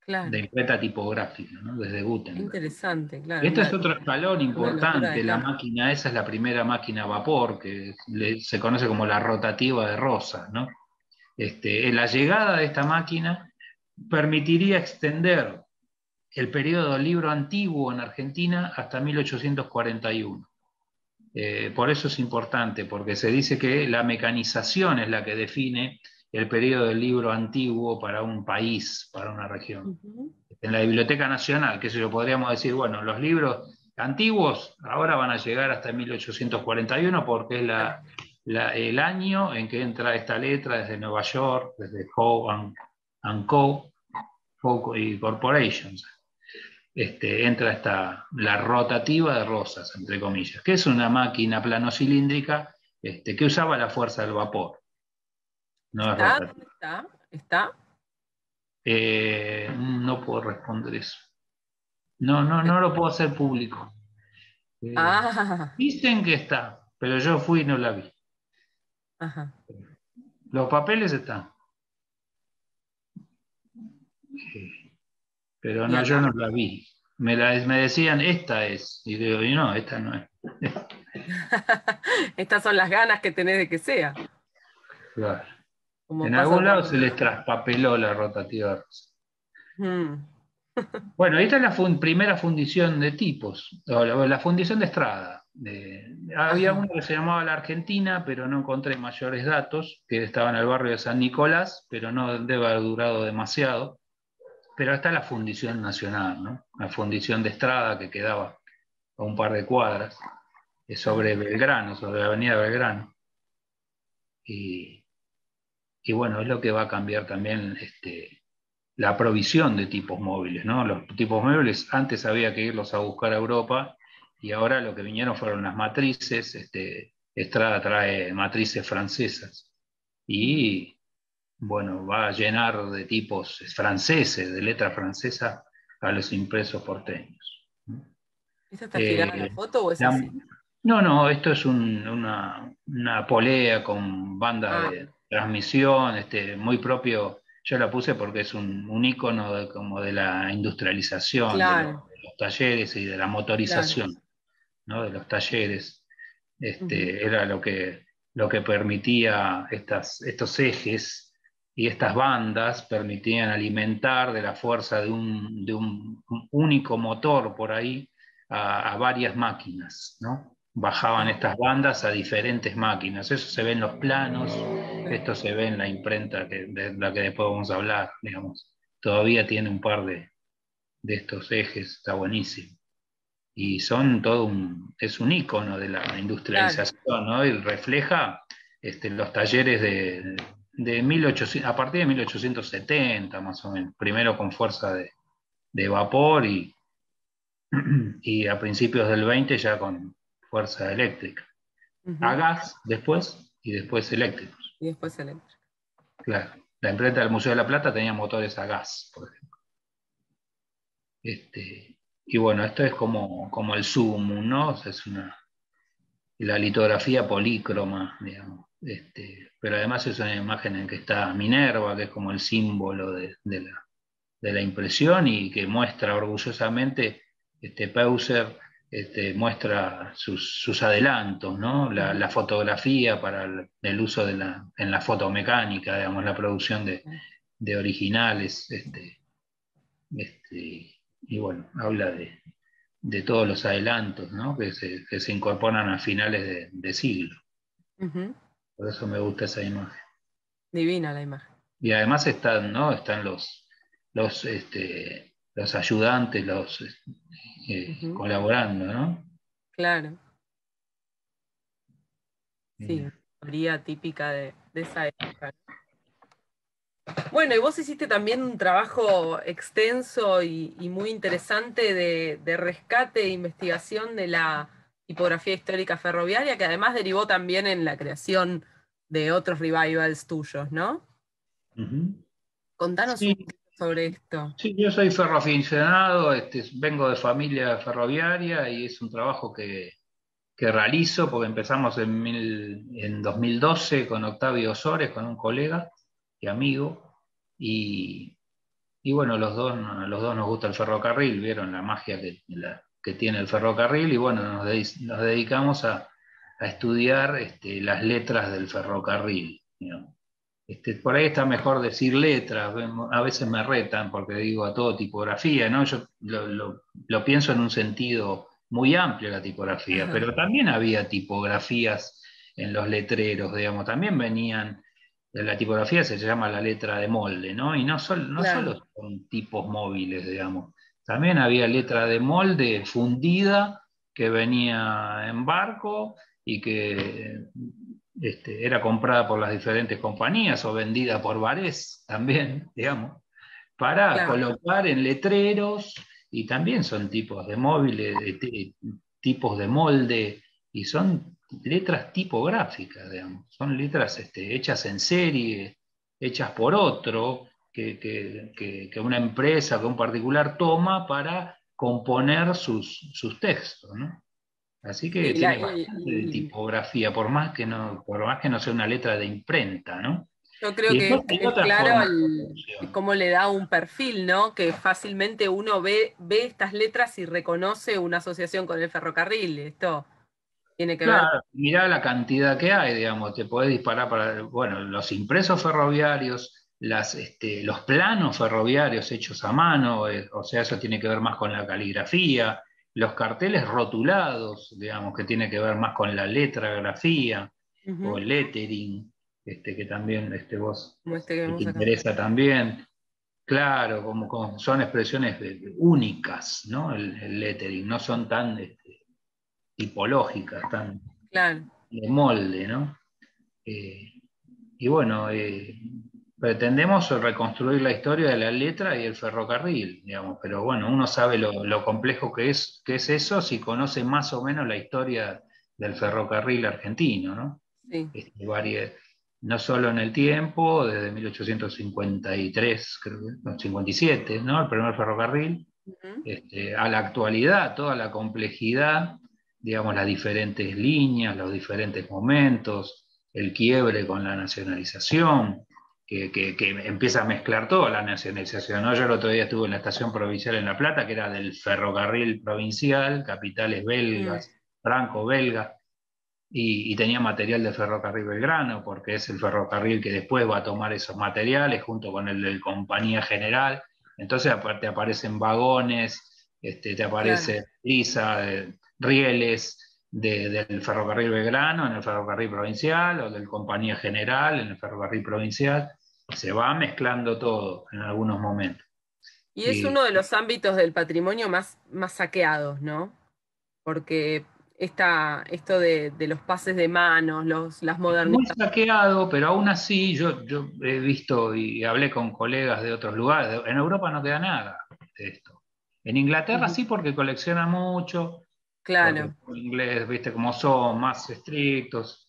claro. de imprenta tipográfica, ¿no? Desde Gutenberg. Interesante, claro. Este es otro escalón Una locura importante. de La campo. máquina esa es la primera máquina a vapor, que se conoce como la rotativa de Rosas, ¿no? La llegada de esta máquina permitiría extender el periodo del libro antiguo en Argentina hasta 1841. Por eso es importante, porque se dice que la mecanización es la que define el periodo del libro antiguo para un país, para una región. Ujú. En la Biblioteca Nacional, que eso podríamos decir, bueno, los libros antiguos ahora van a llegar hasta 1841 porque es Claro. el año en que entra esta letra desde Nueva York, desde Howe and Co. y Corporations. Entra la rotativa de Rosas, entre comillas, que es una máquina planocilíndrica que usaba la fuerza del vapor, no es ¿Está? rotativa. ¿Dónde está? ¿Está? No puedo responder eso. No lo puedo hacer público. Ah, Dicen que está, pero yo fui y no la vi. ajá. Los papeles están, pero Y no, yo acá. no la vi. Me decían, esta es, y digo, y no, esta no es. Estas son las ganas que tenés de que sea, Claro. como En pasa algún por lado se muchas les cosas. traspapeló la rotativa rosa. Mm, Bueno, esta es la primera fundición de tipos, o la fundición de Estrada. Había ajá, una que se llamaba La Argentina, pero no encontré mayores datos, que estaba en el barrio de San Nicolás, pero no debe haber durado demasiado. Pero está la fundición nacional, ¿no? La fundición de Estrada que quedaba a un par de cuadras, sobre ajá. Belgrano, sobre la avenida Belgrano. Y, y bueno, es lo que va a cambiar también la provisión de tipos móviles, ¿no? Los tipos móviles antes había que irlos a buscar a Europa y ahora lo que vinieron fueron las matrices. Estrada trae matrices francesas Mm. y bueno, va a llenar de tipos franceses, de letra francesa a los impresos porteños. ¿Esa está girada la Eh, foto o es la- así? no, esto es una polea con banda Ah, de transmisión, muy propio. Yo la puse porque es un icono como de la industrialización, claro, de los talleres y de la claro. motorización, ¿no? De los talleres. Ujú. Era lo que permitía estos ejes y estas bandas permitían alimentar de la fuerza de un único motor por ahí a varias máquinas, ¿no? Bajaban Ah, estas bandas a diferentes máquinas. Eso se ve en los planos, claro. esto se ve en la imprenta de la que después vamos a hablar, digamos. Todavía tiene un par de estos ejes, está buenísimo y son es un icono de la Claro. industrialización, ¿no? Y refleja los talleres de 1800, a partir de 1870 más o menos, primero con fuerza de vapor y a principios del 20 ya con fuerza eléctrica. A Ujú. gas después y después eléctricos. Y después eléctrica. Claro, la imprenta del Museo de la Plata tenía motores a gas, por ejemplo. Y bueno, esto es como el zoom, ¿no? O sea, la litografía polícroma, digamos. Pero además es una imagen en que está Minerva, que es como el símbolo de la impresión y que muestra orgullosamente, Peuser muestra sus adelantos, ¿no? La Ujú. fotografía para el uso en la fotomecánica, digamos, la producción de originales, y bueno, habla de todos los adelantos, ¿no? que se incorporan a finales de siglo. Ujú. Por eso me gusta esa imagen. Divina la imagen. Y además están, ¿no? Están los ayudantes, Ujú. colaborando, ¿no? Claro, sí, Eh, una teoría típica de esa época. Bueno, y vos hiciste también un trabajo extenso y muy interesante de rescate e investigación de la tipografía histórica ferroviaria, que además derivó también en la creación de otros revivals tuyos, ¿no? ujú. Contanos un Sí, poquito sobre esto. sí, yo soy ferroaficionado, vengo de familia ferroviaria y es un trabajo que realizo porque empezamos en 2012 con Octavio Osores, con un colega y amigo, y y bueno, los dos nos gusta el ferrocarril, vieron la magia que tiene el ferrocarril, y bueno, nos dedicamos a estudiar las letras del ferrocarril, ¿no? Por ahí está mejor decir letras, a veces me retan porque digo a todo tipografía, ¿no? Yo lo pienso en un sentido muy amplio la tipografía, Ajá, pero también había tipografías en los letreros, digamos, también venían, la tipografía se llama la letra de molde, ¿no? Y no claro, solo son tipos móviles, digamos, también había letra de molde fundida que venía en barco y que era comprada por las diferentes compañías o vendida por bares también, digamos, para claro. colocar en letreros, y también son tipos de móviles, tipos de molde, y son letras tipográficas, digamos, son letras hechas en serie, hechas por otro, que una empresa, que un particular toma para componer sus textos, ¿no? Así que Sí, tiene bastante de tipografía, por más que no sea una letra de imprenta, ¿no? yo creo Y que después hay es otras claro formas de producción. cómo le da un perfil, ¿no? Que fácilmente uno ve estas letras y reconoce una asociación con el ferrocarril. Esto tiene que ver. Claro, mirá la cantidad que hay, digamos, te podés disparar para, bueno, los impresos ferroviarios, los planos ferroviarios hechos a mano, o sea, eso tiene que ver más con la caligrafía, los carteles rotulados, digamos, que tiene que ver más con la letrografía o Ujú, el lettering, que también como este que te vemos acá. interesa también. Claro, son expresiones únicas, ¿no? El lettering, no son tan tipológicas, tan Claro. de molde, ¿no? Eh, y bueno, pretendemos reconstruir la historia de la letra y el ferrocarril, digamos, pero bueno, uno sabe lo complejo que es eso si conoce más o menos la historia del ferrocarril argentino, ¿no? Sí. Varia, no solo en el tiempo, desde 1853, creo que, no, 57, ¿no? El primer ferrocarril, Ujú, a la actualidad, toda la complejidad, digamos, las diferentes líneas, los diferentes momentos, el quiebre con la nacionalización, que empieza a mezclar toda la nacionalización, ¿no? Yo el otro día estuve en la estación provincial en La Plata, que era del ferrocarril provincial, capitales mm, belgas, franco-belgas, y tenía material de ferrocarril Belgrano, porque es el ferrocarril que después va a tomar esos materiales junto con el de Compañía General. Entonces aparte aparecen vagones, te claro. aparece prisa, rieles del ferrocarril Belgrano en el ferrocarril provincial o del Compañía General en el ferrocarril provincial. Se va mezclando todo en algunos momentos. Y es Y uno de los ámbitos del patrimonio más saqueados, ¿no? Porque esto de los pases de manos, las muy modernizaciones. saqueado, pero aún así yo he visto y hablé con colegas de otros lugares. En Europa no queda nada de esto. En Inglaterra Ujú, sí porque coleccionan mucho, porque claro, los ingleses, viste cómo son, más estrictos,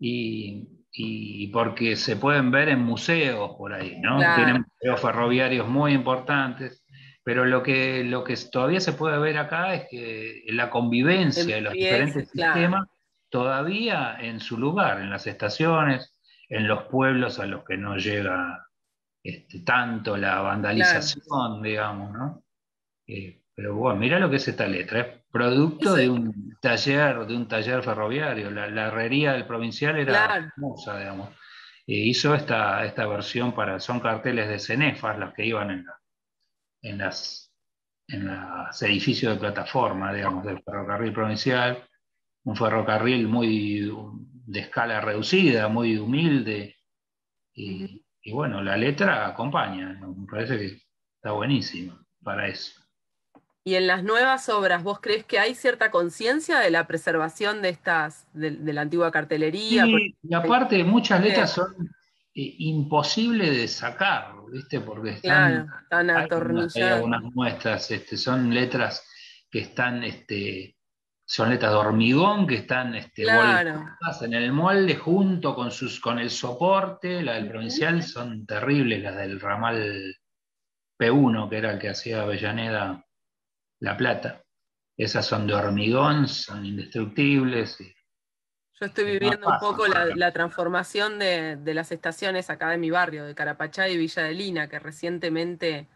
y porque se pueden ver en museos por ahí, ¿no? claro. Tienen museos ferroviarios muy importantes, pero lo que todavía se puede ver acá es que la convivencia de los Empieza, diferentes claro, sistemas todavía en su lugar, en las estaciones, en los pueblos a los que no llega tanto la claro. vandalización, digamos, ¿no? Pero bueno, mira lo que es esta letra, es producto Eso, de un taller ferroviario. La herrería del provincial era claro. famosa, digamos. Hizo esta versión son carteles de Cenefas los que iban en las, en los edificios de plataforma, digamos, del ferrocarril provincial, un ferrocarril muy de escala reducida, muy humilde, Ujú. y bueno, la letra acompaña, ¿no? Me parece que está buenísima para eso. Y en las nuevas obras, ¿vos crees que hay cierta conciencia de la preservación de la antigua cartelería? Sí, y aparte muchas letras ¿Viste? son imposibles de sacar, ¿viste? Porque Claro, tan hay atornilladas. algunas muestras, son letras que están, son letras de hormigón que están Claro. volcadas en el molde junto con el soporte. La del Ujú. provincial son terribles, las del ramal P1, que era el que hacía Avellaneda La Plata. Esas son de hormigón, son indestructibles, Yo estoy no es viviendo un fácil poco sacar. la transformación de las estaciones acá de mi barrio, de Carapachá y Villa de Lina, que recientemente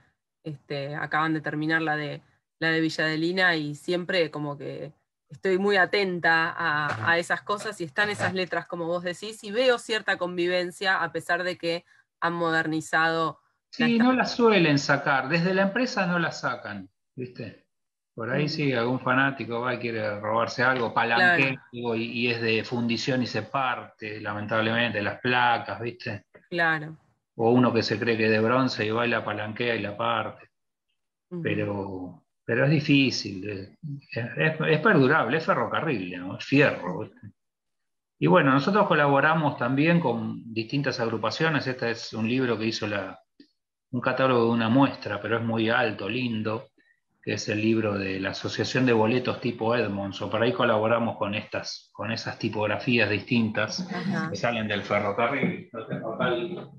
acaban de terminar la de Villa Adelina y siempre como que estoy muy atenta a esas cosas y están esas letras, como vos decís, y veo cierta convivencia a pesar de que han modernizado la Sí, no la suelen sacar, desde la empresa no la sacan, ¿viste? Por ahí sí, algún fanático va y quiere robarse algo, palanqueo, Claro, y es de fundición y se parte, lamentablemente, las placas, ¿viste? claro. O uno que se cree que es de bronce y va y la palanquea y la parte. Ujú. Pero es difícil, es perdurable, es ferrocarril, ¿no? Es fierro, ¿viste? Y bueno, nosotros colaboramos también con distintas agrupaciones. Este es un libro que hizo un catálogo de una muestra, pero es muy alto, lindo, que es el libro de la Asociación de Boletos tipo Edmonds, o por ahí colaboramos con esas tipografías distintas Ajá. que salen del ferrocarril. Lo tengo acá,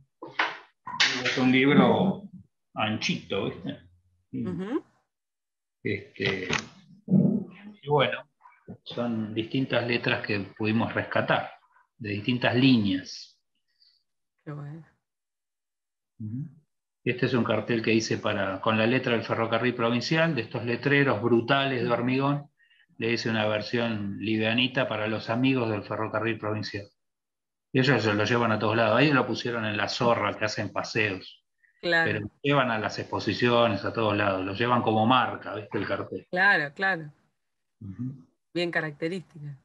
es un libro anchito, ¿viste? Ujú. Este, y bueno, son distintas letras que pudimos rescatar, de distintas líneas. Qué bueno. Ujú. Este es un cartel que hice con la letra del ferrocarril provincial, de estos letreros brutales de Ujú. hormigón. Le hice una versión livianita para los amigos del ferrocarril provincial. Y ellos se lo llevan a todos lados. Ahí lo pusieron en la zorra, que hacen paseos. Pero Claro, lo llevan a las exposiciones, a todos lados. Lo llevan como marca, ¿viste? El cartel. claro, claro. Ujú. Bien característica.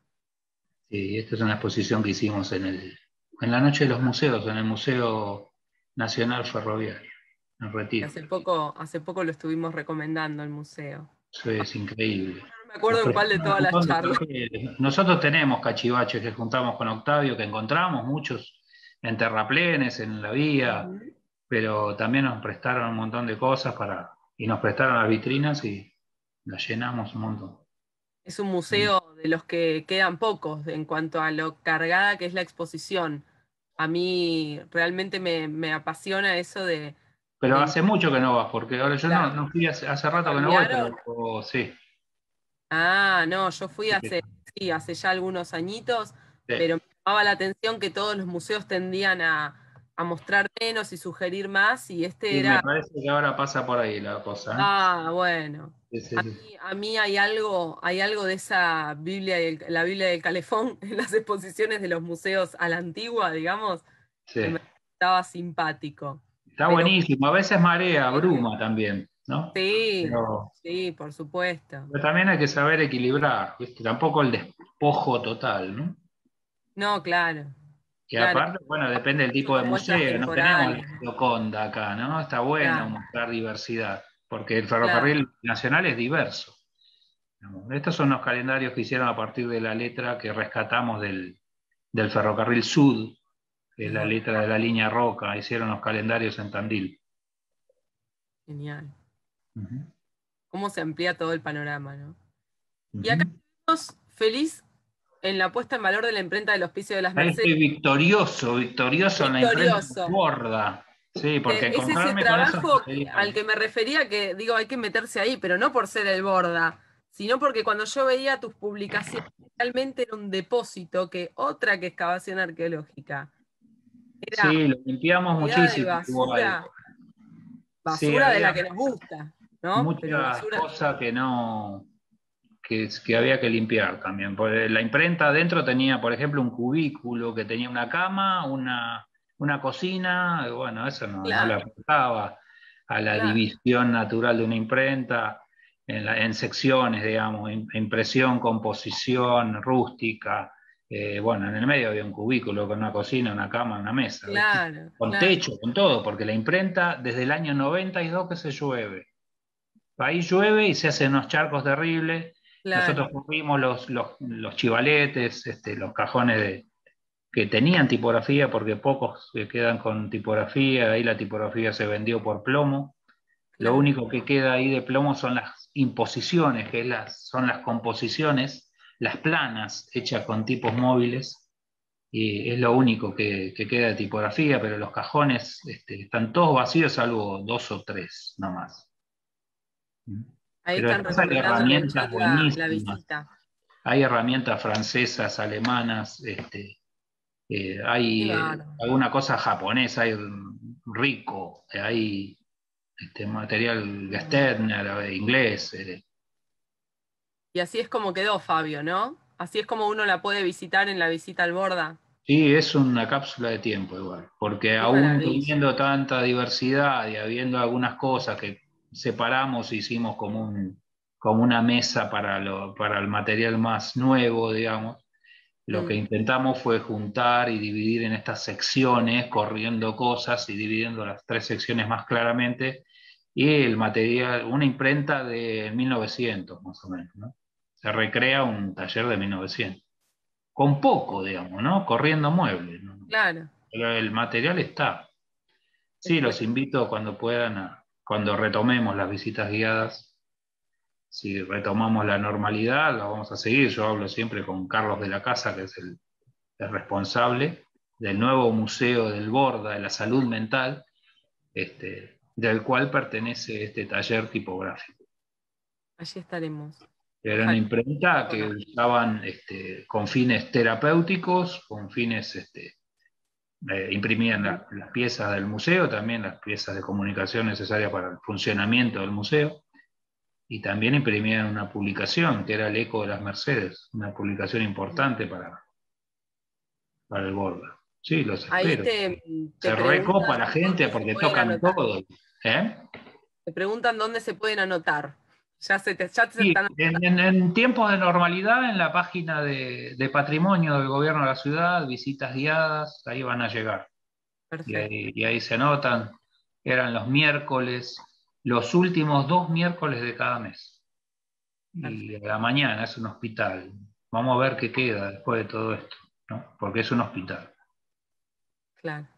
Sí, esta es una exposición que hicimos en la Noche de los Museos, en el Museo Nacional Ferroviario, en Retiro. Hace poco lo estuvimos recomendando al museo. Eso es increíble. No me acuerdo en cuál de Un todas las montón de charlas. carteles. Nosotros tenemos cachivaches que juntamos con Octavio, que encontramos muchos en terraplenes, en la vía, Ujú. pero también nos prestaron un montón de cosas y nos prestaron las vitrinas y las llenamos un montón. Es un museo de los que quedan pocos en cuanto a lo cargada que es la exposición. A mí realmente me apasiona eso Pero de hace mucho que no vas, porque ahora yo la- no fui hace rato que no voy, ¿Cambiaron? pero sí, Ah, no, yo fui sí, sí, hace ya algunos añitos, sí. pero me llamaba la atención que todos los museos tendían a mostrar menos y sugerir más, y este Sí, me era, parece que ahora pasa por ahí la cosa, ¿eh? ah, bueno. Sí, sí, sí. A mí hay algo de esa Biblia, la Biblia del Calefón en las exposiciones de los museos a la antigua, digamos, Sí. que me estaba simpático. Está Pero buenísimo, a veces marea, bruma también, ¿no? sí, Pero sí, por supuesto. Pero también hay que saber equilibrar, ¿viste? Tampoco el despojo total, ¿no? No, claro, Y claro. aparte, bueno, depende del tipo de Como muestras museo. No tenemos la temporales, ¿no? Gioconda acá, ¿no? Está bueno Claro, mostrar diversidad, porque el claro. ferrocarril nacional es diverso. Digamos. Estos son los calendarios que hicieron a partir de la letra que rescatamos del ferrocarril Sud, que es la Ajá, letra de la línea Roca. Hicieron los calendarios en Tandil. genial. Ujú, Cómo se amplía todo el panorama, ¿no? Y acá ujú. estamos feliz en la puesta en valor de la imprenta del Hospicio de las Ahí Mercedes. estoy victorioso, victorioso en la imprenta Victorioso. gorda. Sí, porque Es ese encontrarme con esos trabajo al materiales. que me refería, que digo, hay que meterse ahí, pero no por ser el borda, sino porque cuando yo veía tus publicaciones, realmente era un depósito que otra que excavación arqueológica. Era Sí, lo limpiamos cantidad de muchísimo igual. basura, Sí, basura de la había que nos gusta, ¿no? Pero muchas basura, cosas que no, que había que limpiar también. Porque la imprenta adentro tenía, por ejemplo, un cubículo que tenía una cama, una cocina, y bueno, eso no le claro, aportaba a la claro, división natural de una imprenta en secciones, digamos, impresión, composición, rústica. Bueno, en el medio había un cubículo con una cocina, una cama, una mesa, ¿viste? claro, Con claro, techo, con todo, porque la imprenta desde el año 92 que se llueve. Ahí llueve y se hacen unos charcos terribles. claro, Nosotros pusimos los chivaletes, los cajones que tenían tipografía, porque pocos quedan con tipografía. Ahí la tipografía se vendió por plomo. Lo claro. único que queda ahí de plomo son las imposiciones, son las composiciones, las planas hechas con tipos móviles. Y es lo único que queda de tipografía, pero los cajones están todos vacíos, salvo dos o tres nomás. Ahí Pero están después hay recomendando en el herramientas chat la buenísimas, visita. hay herramientas francesas, alemanas, Qué hay bárbaro. alguna cosa japonesa, hay rico, hay, material Gestetner, inglés. Y así es como quedó Fabio, ¿no? Así es como uno la puede visitar en la visita al Borda. Sí, es una cápsula de tiempo igual, porque Qué aún maravilla. teniendo tanta diversidad y habiendo algunas cosas que separamos, hicimos como una mesa para el material más nuevo, digamos. Lo que Mm, intentamos fue juntar y dividir en estas secciones, corriendo cosas y dividiendo las tres secciones más claramente, y el material, una imprenta de 1900 más o menos, ¿no? Se recrea un taller de 1900 con poco, digamos, ¿no? Corriendo muebles, ¿no? claro, Pero el material está. Sí, los espectacular. invito cuando puedan, cuando retomemos las visitas guiadas, si retomamos la normalidad, la vamos a seguir. Yo hablo siempre con Carlos de la Casa, que es el responsable del nuevo Museo del Borda de la Salud Mental, del cual pertenece este taller tipográfico. Allí estaremos. Era una Ojalá. imprenta que Bueno, usaban con fines terapéuticos, con fines imprimían las piezas del museo, también las piezas de comunicación necesarias para el funcionamiento del museo, y también imprimían una publicación que era El Eco de las Mercedes, una publicación importante para el Borda. Sí, los ahí espero. te Se recopa preguntan la gente dónde se porque pueden tocan anotar. todo. ¿Eh? Te preguntan dónde se pueden anotar. Ya se Y están. en tiempos de normalidad, en la página de patrimonio del gobierno de la ciudad, visitas guiadas, ahí van a llegar. Perfecto. Y ahí se anotan. Eran los miércoles, los últimos 2 miércoles de cada mes. Y a Perfecto. la mañana es un hospital. Vamos a ver qué queda después de todo esto, ¿no? Porque es un hospital. Claro.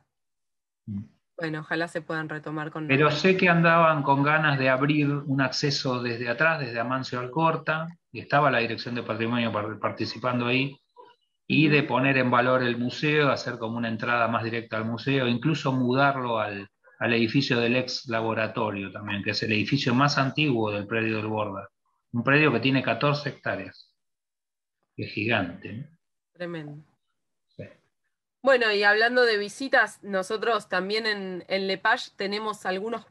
Bueno, ojalá se puedan retomar con Pero normalidad. sé que andaban con ganas de abrir un acceso desde atrás, desde Amancio Alcorta, y estaba la Dirección de Patrimonio participando ahí, y de Ujú. poner en valor el museo, hacer como una entrada más directa al museo, incluso mudarlo al edificio del ex laboratorio también, que es el edificio más antiguo del predio del Borda. Un predio que tiene 14 hectáreas, que es gigante, ¿no? Tremendo. Sí. Bueno, y hablando de visitas, nosotros también en Lepage tenemos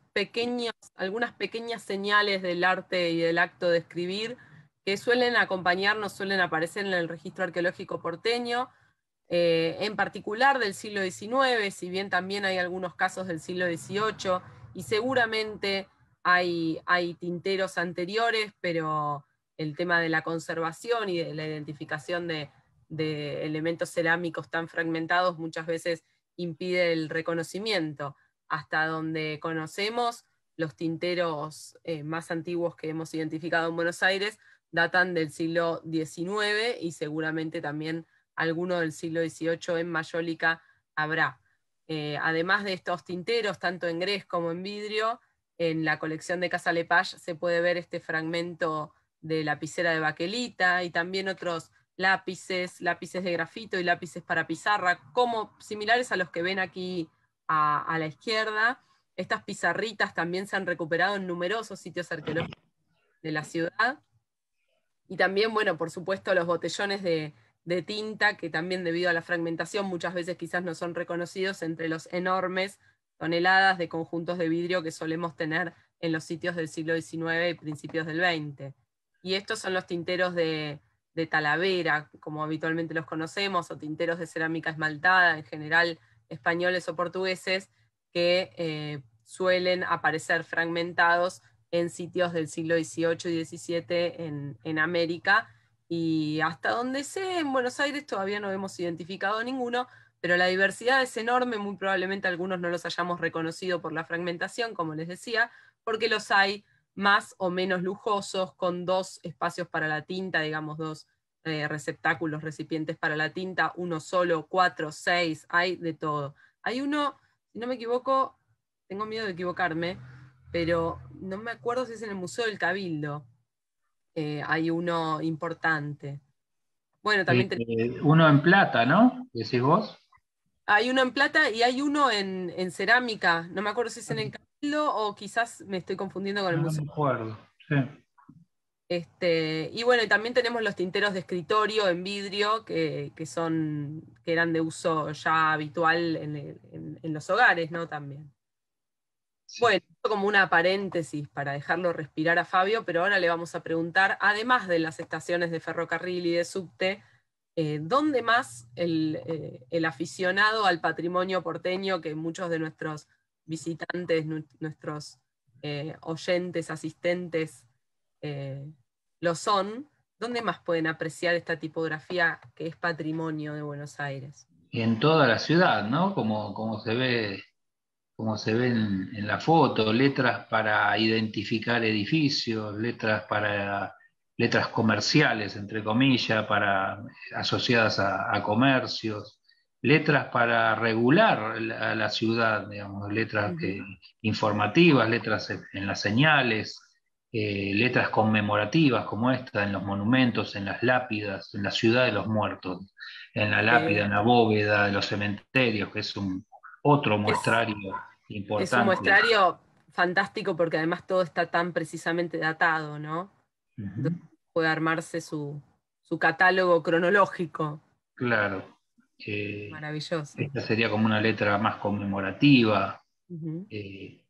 algunas pequeñas señales del arte y del acto de escribir que suelen acompañarnos, suelen aparecer en el registro arqueológico porteño, en particular del siglo XIX, si bien también hay algunos casos del siglo XVIII, y seguramente hay tinteros anteriores, pero el tema de la conservación y de la identificación de elementos cerámicos tan fragmentados muchas veces impide el reconocimiento. Hasta donde conocemos, los tinteros más antiguos que hemos identificado en Buenos Aires datan del siglo XIX y seguramente también alguno del siglo XVIII en Mayólica habrá. Además de estos tinteros, tanto en grés como en vidrio, en la colección de Casa Lepage se puede ver este fragmento de lapicera de baquelita y también otros lápices de grafito y lápices para pizarra, como similares a los que ven aquí a la izquierda. Estas pizarritas también se han recuperado en numerosos sitios arqueológicos de la ciudad. Y también, bueno, por supuesto, los botellones de tinta, que también debido a la fragmentación muchas veces quizás no son reconocidos entre los enormes toneladas de conjuntos de vidrio que solemos tener en los sitios del siglo XIX y principios del XX. Y estos son los tinteros de Talavera, como habitualmente los conocemos, o tinteros de cerámica esmaltada, en general españoles o portugueses, que suelen aparecer fragmentados en sitios del siglo XVIII y XVII en América. Y hasta donde sé, en Buenos Aires todavía no hemos identificado ninguno, pero la diversidad es enorme, muy probablemente algunos no los hayamos reconocido por la fragmentación, como les decía, porque los hay más o menos lujosos, con dos espacios para la tinta, digamos, dos receptáculos, recipientes para la tinta, uno solo, 4, 6, hay de todo. Hay uno, si no me equivoco, tengo miedo de equivocarme, pero no me acuerdo si es en el Museo del Cabildo. Hay uno importante. Bueno, también Uno en plata, ¿no? ¿Decís vos? hay uno en plata y hay uno en cerámica. No me acuerdo si es en el Cabildo o quizás me estoy confundiendo con el No Museo. me acuerdo. Sí. Y bueno, y también tenemos los tinteros de escritorio en vidrio que eran de uso ya habitual en los hogares, ¿no? También. Sí. Bueno, como una paréntesis para dejarlo respirar a Fabio, pero ahora le vamos a preguntar, además de las estaciones de ferrocarril y de subte, ¿dónde más el aficionado al patrimonio porteño, que muchos de nuestros visitantes, nuestros oyentes, asistentes lo son, dónde más pueden apreciar esta tipografía que es patrimonio de Buenos Aires? Y en toda la ciudad, ¿no? Como se ve en la foto, letras para identificar edificios, letras comerciales, entre comillas, asociadas a comercios, letras para regular la ciudad, digamos, Ujú. informativas, letras en las señales, letras conmemorativas como esta, en los monumentos, en las lápidas, en la ciudad de los muertos, en la lápida, en la bóveda de los cementerios, que es otro Es, muestrario es un importante. muestrario fantástico porque además todo está tan precisamente datado, ¿no? Ujú. Entonces puede armarse su catálogo cronológico. Claro. Eh, Maravilloso. Esta sería como una letra más conmemorativa. Ujú. eh,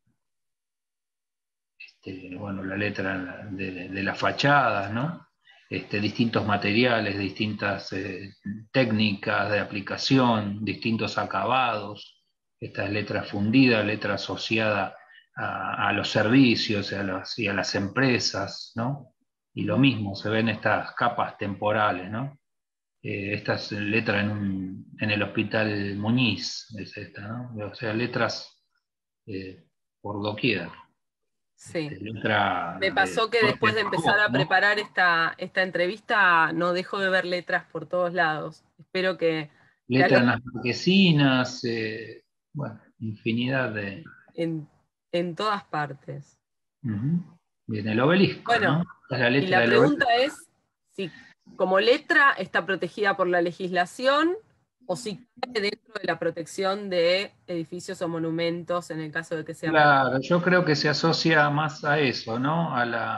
bueno, la letra de las fachadas, ¿no? Distintos materiales, distintas técnicas de aplicación, distintos acabados. Esta es letra fundida, letra asociada a los servicios y a las empresas, ¿no? Y lo Ujú. mismo, se ven estas capas temporales, ¿no? Esta es letra en el Hospital Muñiz, es esta, ¿no? O sea, letras eh, por doquier. Sí. Letra Me de pasó que corte después de empezar barroco, a ¿no? preparar esta entrevista, no dejo de ver letras por todos lados. Espero que Letra en las marquesinas, bueno, infinidad de... en, en todas partes. Ujú. Bien, el obelisco, Bueno, ¿no? Es la y letra la del pregunta obelisco. es si como letra está protegida por la legislación o si cae dentro de la protección de edificios o monumentos en el caso de que sea Claro, yo creo que se asocia más a eso, ¿no?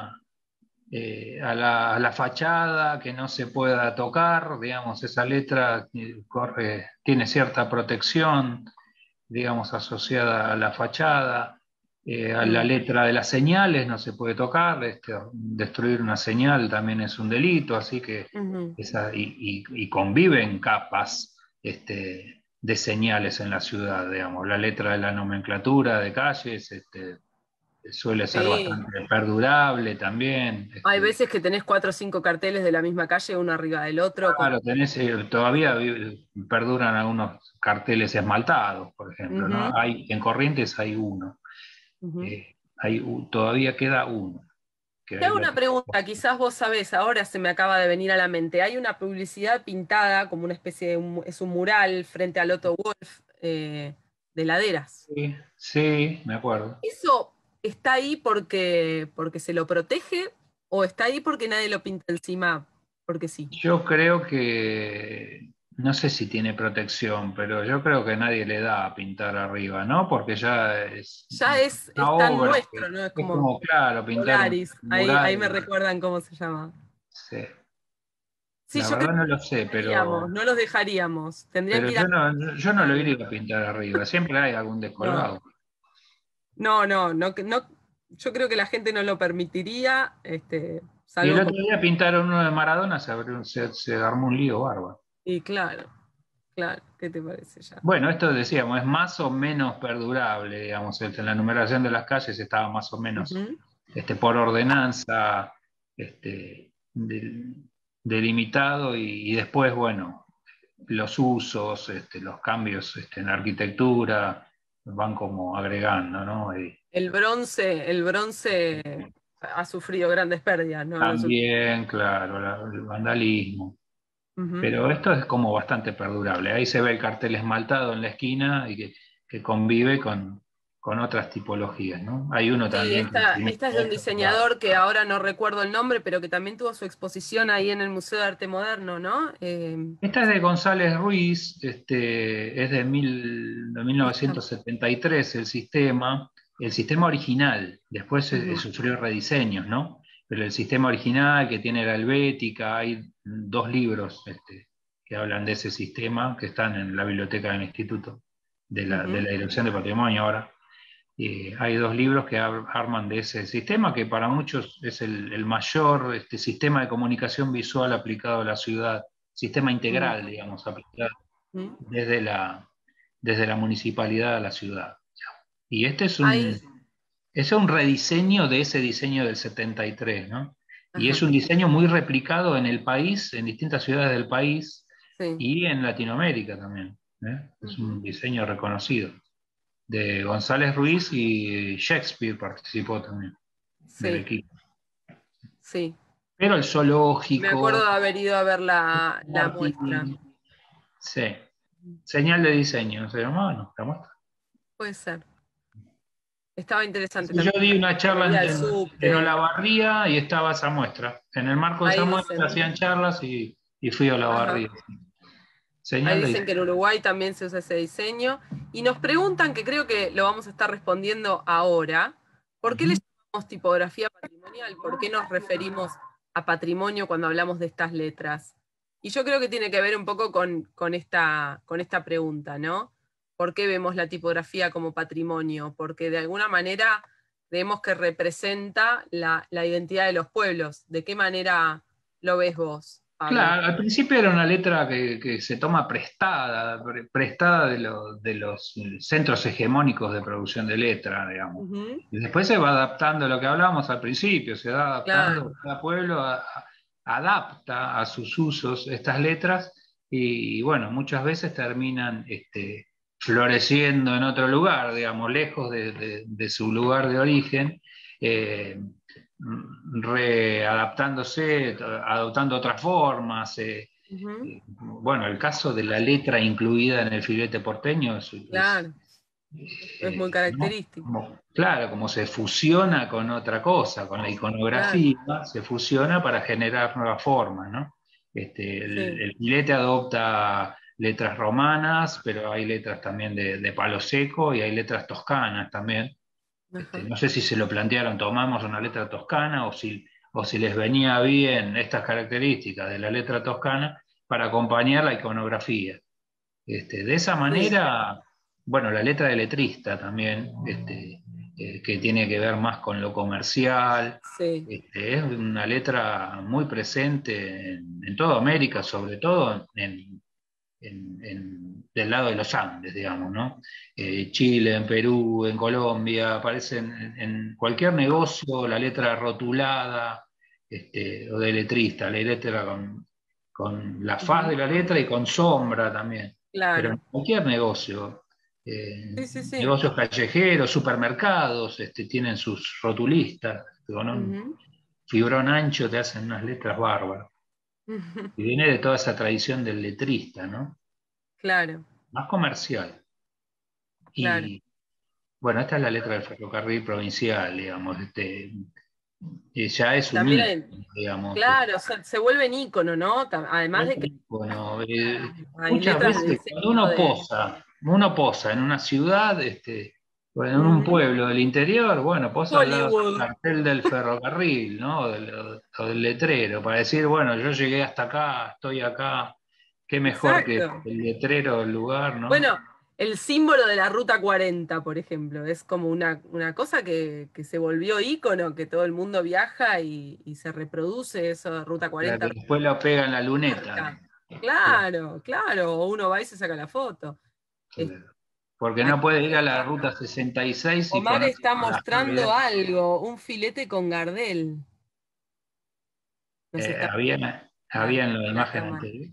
A la fachada que no se pueda tocar, digamos, esa letra tiene cierta protección, digamos, asociada a la fachada, a la Mm, letra de las señales no se puede tocar, destruir una señal también es un delito, así que ujú. y conviven capas de señales en la ciudad, digamos, la letra de la nomenclatura de calles, suele ser Sí, bastante perdurable también. hay veces que tenés 4 o 5 carteles de la misma calle, uno arriba del otro. Claro, todavía perduran algunos carteles esmaltados, por ejemplo, ¿no? Ujú, En Corrientes hay uno, ujú. todavía queda uno, que Te ahí hago lo una tengo. pregunta, quizás vos sabés, ahora se me acaba de venir a la mente. Hay una publicidad pintada como una especie de es un mural frente al Otto Wolf de laderas. Sí, sí, me acuerdo. ¿Eso está ahí porque se lo protege o está ahí porque nadie lo pinta encima porque sí? Yo creo que, no sé si tiene protección, pero yo creo que nadie le da a pintar arriba, ¿no? Porque ya es Ya una es tan obra, nuestro, ¿no? Es es como como, claro, pintar un Polaris. Ahí me mural. recuerdan cómo se llama. Sí. Sí, La yo creo verdad no que lo sé, no los dejaríamos. Tendrían pero que ir a... yo no lo iría a pintar arriba, siempre hay algún No, descolgado. no, yo creo que la gente no lo permitiría, Y el salvo otro por... día pintaron uno de Maradona, se armó un lío bárbaro. Y claro, claro, ¿qué te parece ya? Bueno, esto decíamos, es más o menos perdurable, digamos, en la numeración de las calles estaba más o menos Ujú. por ordenanza delimitado y después, bueno, los usos, los cambios en arquitectura van como agregando, ¿no? Y El bronce ha sufrido grandes pérdidas, ¿no? también, claro, el vandalismo. Ujú. Pero esto es como bastante perdurable. Ahí se ve el cartel esmaltado en la esquina y que convive con otras tipologías, ¿no? Hay uno Sí, también que esta es de un diseñador que ahora no recuerdo el nombre, pero que también tuvo su exposición ahí en el Museo de Arte Moderno, ¿no? esta es de González Ruiz, es de Esta. 1973 el sistema original, después Ujú, sufrió rediseños, ¿no? Pero el sistema original que tiene la Helvética, hay dos libros que hablan de ese sistema que están en la biblioteca del Instituto de ujú. la Dirección de Patrimonio ahora. Hay dos libros que arman de ese sistema, que para muchos es el mayor sistema de comunicación visual aplicado a la ciudad, sistema Mm, integral, digamos, aplicado mm. desde la municipalidad a la ciudad. Y este Hay, es un rediseño de ese diseño del 73, ¿no? Y es ajá, un diseño muy replicado en el país, en distintas ciudades del país sí. y en Latinoamérica también, ¿eh? Es Ujú. un diseño reconocido. De González Ruiz y Shakespeare participó también del Sí, equipo. sí. Pero el Me acuerdo zoológico, de haber ido a ver la muestra. Martín, sí, señal de diseño, ¿se llamaba? No, la muestra. Puede ser. Estaba interesante Yo también. di una Se charla veía el en subte. Olavarría y estaba esa muestra. En el marco de esa Ahí muestra dicen. hacían charlas y fui a Ajá. Olavarría. Ahí Señal de dicen que en diseño. Uruguay también se usa ese diseño. Y nos preguntan, que creo que lo vamos a estar respondiendo ahora, ¿por qué le Ujú. llamamos tipografía patrimonial? ¿Por qué nos referimos a patrimonio cuando hablamos de estas letras? Y yo creo que tiene que ver un poco con esta pregunta, ¿no? ¿Por qué vemos la tipografía como patrimonio? Porque de alguna manera creemos que representa la identidad de los pueblos. ¿De qué manera lo ves vos, Pablo? Claro, al principio era una letra que se toma prestada, prestada de los centros hegemónicos de producción de letra, digamos. Ujú. Y después se va adaptando a lo que hablábamos al principio, se va adaptando, Claro. cada pueblo adapta a sus usos estas letras y, bueno, muchas veces terminan floreciendo en otro lugar, digamos, lejos de su lugar de origen. eh, Readaptándose, adoptando otras formas. Ujú. Bueno, el caso de la letra incluida en el filete porteño Claro, es muy ¿no? característico. Claro, como se fusiona con otra cosa, con la Claro, iconografía, se fusiona para generar nuevas formas, ¿no? sí. El filete adopta letras romanas, pero hay letras también de palo seco y hay letras toscanas también. Ajá. No sé si se lo plantearon, tomamos una letra toscana o si les venía bien estas características de la letra toscana para acompañar la iconografía. De esa Sí, manera, bueno, la letra de letrista también, que tiene que ver más con lo comercial, sí. es una letra muy presente en toda América, sobre todo del lado de los Andes, digamos, ¿no? Chile, en Perú, en Colombia, aparecen en cualquier negocio la letra rotulada, o de letrista, la letra con la faz Ujú. de la letra y con sombra también, pero en Claro. cualquier negocio. Sí, sí, sí. Negocios callejeros, supermercados, tienen sus rotulistas, con un Ujú. fibrón ancho te hacen unas letras bárbaras. Y viene de toda esa tradición del letrista, ¿no? Claro, Más comercial. claro. Y bueno, esta es la letra del ferrocarril provincial, digamos, ya es un ícono, También, digamos. claro, se vuelven ícono, ¿no? Además de que Bueno, hay muchas letras de veces cuando diseño de. uno posa en una ciudad, o en un Ujú. pueblo del interior, bueno, posa al lado del Hollywood. cartel del ferrocarril, ¿no? O del letrero, para decir, bueno, yo llegué hasta acá, estoy acá, qué mejor que Exacto. el letrero del lugar, ¿no? Bueno, el símbolo de la Ruta 40, por ejemplo, es como una cosa que se volvió ícono, que todo el mundo viaja y se reproduce eso de Ruta Claro, 40 después lo pega en la luneta. marca. Claro, Claro, claro, o uno va y se saca la foto. Es- claro. Porque no Aquí puede ir a la ruta 66 y Omar ponerse está con las mostrando Navidades. algo, un filete con Gardel. Nos está Había en la en la imagen cámara. anterior.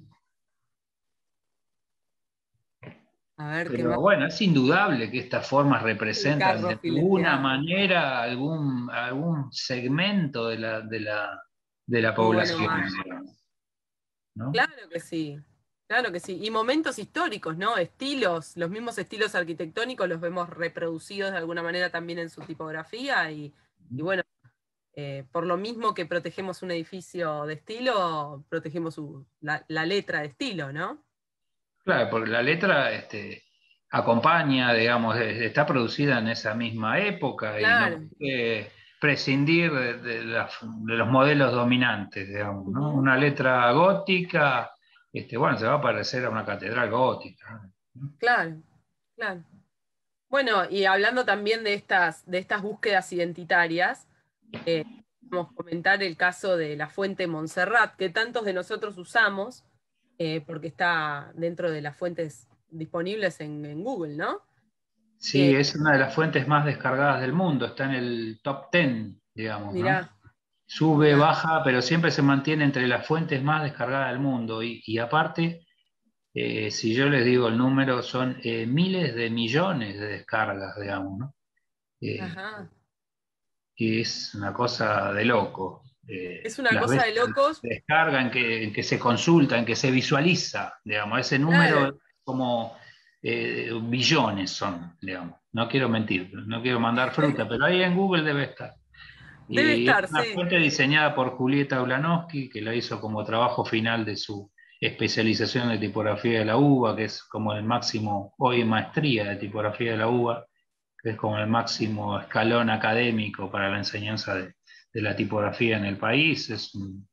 A ver qué más. Pero bueno, es indudable que estas formas El representan carro de alguna fileteado. manera algún segmento de la Muy bueno, población, Omar. digamos, ¿no? Claro que sí, claro que sí. Y momentos históricos, ¿no? Estilos, los mismos estilos arquitectónicos los vemos reproducidos de alguna manera también en su tipografía y bueno, por lo mismo que protegemos un edificio de estilo, protegemos la letra de estilo, ¿no? Claro, porque la letra acompaña, digamos, está producida en esa misma época y no Claro. puede prescindir de los modelos dominantes, digamos, ¿no? Ujú. Una letra gótica, bueno, se va a parecer a una catedral gótica, ¿no? Claro, claro. Bueno, y hablando también de estas búsquedas identitarias, vamos a comentar el caso de la fuente Montserrat, que tantos de nosotros usamos, porque está dentro de las fuentes disponibles en Google, ¿no? Sí, es una de las fuentes más descargadas del mundo, está en el top 10, digamos, ¿no? Mirá, Sube, mirá. baja, pero siempre se mantiene entre las fuentes más descargadas del mundo. Y aparte, si yo les digo el número, son miles de millones de descargas, digamos, ¿no? Eh, Ajá. y es una cosa de loco. Es una Las cosa veces de locos. que descarga, en que se consulta, en que se visualiza, digamos, ese número Claro, es como billones son, digamos. No quiero mentir, no quiero mandar fruta, pero ahí en Google debe estar. debe Y es estar, una sí. fuente diseñada por Julieta Ulanowski, que la hizo como trabajo final de su especialización de tipografía de la UBA, que es como el máximo, hoy maestría de tipografía de la UBA, que es como el máximo escalón académico para la enseñanza de la tipografía en el país. Es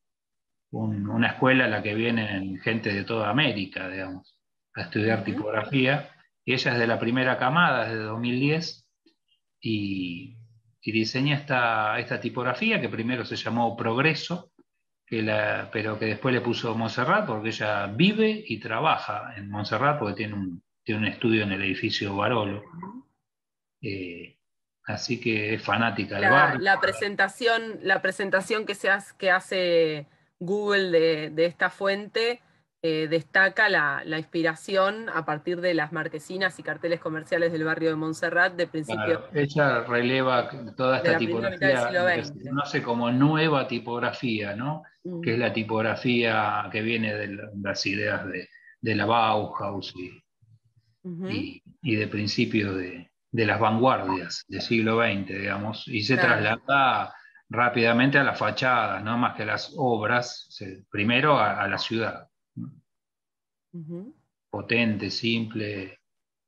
una escuela a la que vienen gente de toda América, digamos, a estudiar Ujú. tipografía. Y ella es de la primera camada, desde 2010, y, y diseña esta tipografía que primero se llamó Progreso, pero que después le puso Montserrat porque ella vive y trabaja en Montserrat porque tiene un estudio en el edificio Barolo. Eh, Así que es fanática del barrio. La presentación que hace Google de esta fuente destaca la inspiración a partir de las marquesinas y carteles comerciales del barrio de Montserrat de principios Claro, ella releva toda de esta la primera mitad del tipografía, siglo lo que se XX. conoce como nueva tipografía, ¿no? Que Mm. es la tipografía que viene de las ideas de la Bauhaus Ujú. y de principios de las vanguardias del siglo XX, digamos, y se Claro. traslada rápidamente a las fachadas, no más que a las obras, primero a la ciudad, ¿no? Ujú. Potente, simple.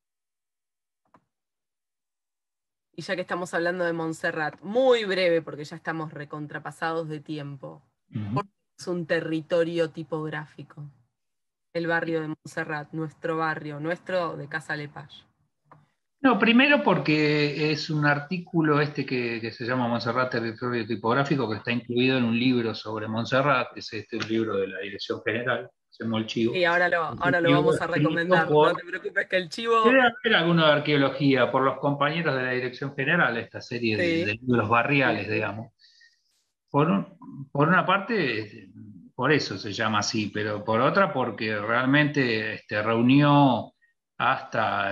Y ya que estamos hablando de Montserrat, muy breve porque ya estamos recontrapasados de tiempo. Ujú. Es un territorio tipográfico, el barrio de Montserrat, nuestro barrio, nuestro de Casa Lepage. No, primero porque es un artículo que se llama Montserrat Territorio Tipográfico, que está incluido en un libro sobre Montserrat, que es un libro de la Dirección General, hacemos el chivo. Sí, Es un ahora lo libro vamos a escrito recomendar. No te por, preocupes que el chivo. debe haber alguno de arqueología, por los compañeros de la Dirección General, esta serie de Sí, libros sí, barriales, sí. digamos. Por una parte, por eso se llama así, pero por otra porque realmente reunió hasta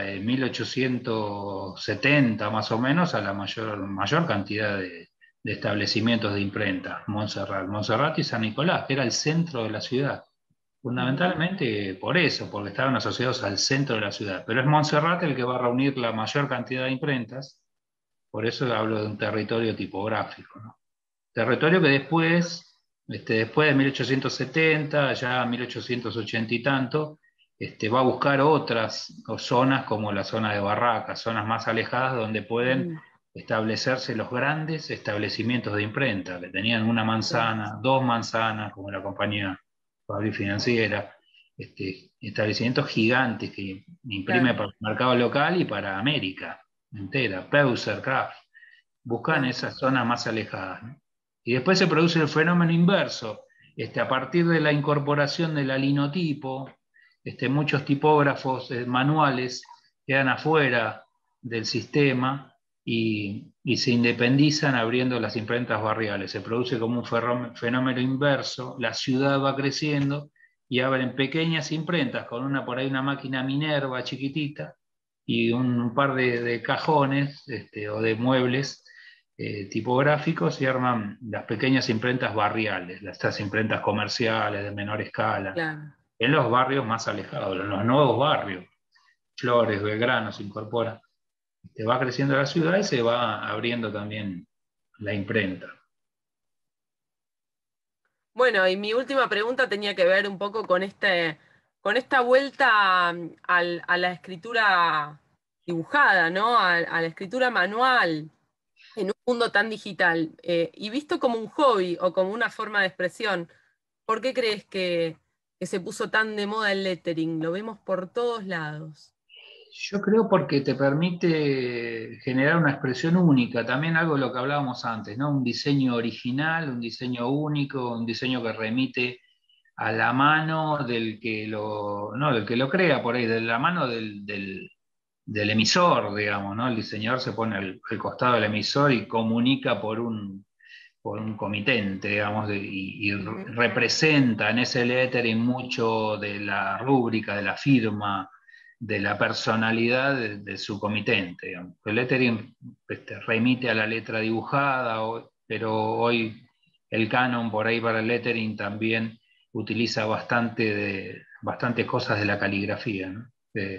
1870 más o menos a la mayor cantidad de establecimientos de imprenta, Montserrat y San Nicolás, que era el centro de la ciudad. Ujú. Fundamentalmente por eso, porque estaban asociados al centro de la ciudad. Pero es Montserrat el que va a reunir la mayor cantidad de imprentas, por eso hablo de un territorio tipográfico, ¿no? Territorio que después de 1870, ya 1880 y tanto, va a buscar otras zonas como la zona de Barracas, zonas más alejadas donde pueden Mm, establecerse los grandes establecimientos de imprenta, que tenían una claro, manzana, dos manzanas, como la compañía Fabril Financiera, establecimientos gigantes que imprimen claro, para el mercado local y para América entera, Peuser, Kraft buscan claro. esas zonas más alejadas, ¿no? Y después se produce el fenómeno inverso. A partir de la incorporación del linotipo, muchos tipógrafos manuales quedan afuera del sistema y se independizan abriendo las imprentas barriales. Se produce como un fenómeno inverso, la ciudad va creciendo y abren pequeñas imprentas con por ahí una máquina Minerva chiquitita y un par de cajones o de muebles tipográficos y arman las pequeñas imprentas barriales, estas imprentas comerciales de menor escala, Claro. en los barrios más alejados, en los nuevos barrios. Flores, Belgrano se incorpora. Va creciendo la ciudad y se va abriendo también la imprenta. Bueno, y mi última pregunta tenía que ver un poco con con esta vuelta a la escritura dibujada, ¿no? A la escritura manual en un mundo tan digital. Y visto como un hobby o como una forma de expresión, ¿por qué crees que se puso tan de moda el lettering? Lo vemos por todos lados. Yo creo porque te permite generar una expresión única, también algo de lo que hablábamos antes, ¿no? Un diseño original, un diseño único, un diseño que remite a la mano del que lo, no, del que lo crea por ahí, de la mano del emisor, digamos, ¿no? El diseñador se pone al costado del emisor y comunica por un comitente, digamos, y Ujú. representa en ese lettering mucho de la rúbrica, de la firma, de la personalidad de su comitente, digamos. El lettering remite a la letra dibujada, pero hoy el canon por ahí para el lettering también utiliza bastantes cosas de la caligrafía, ¿no?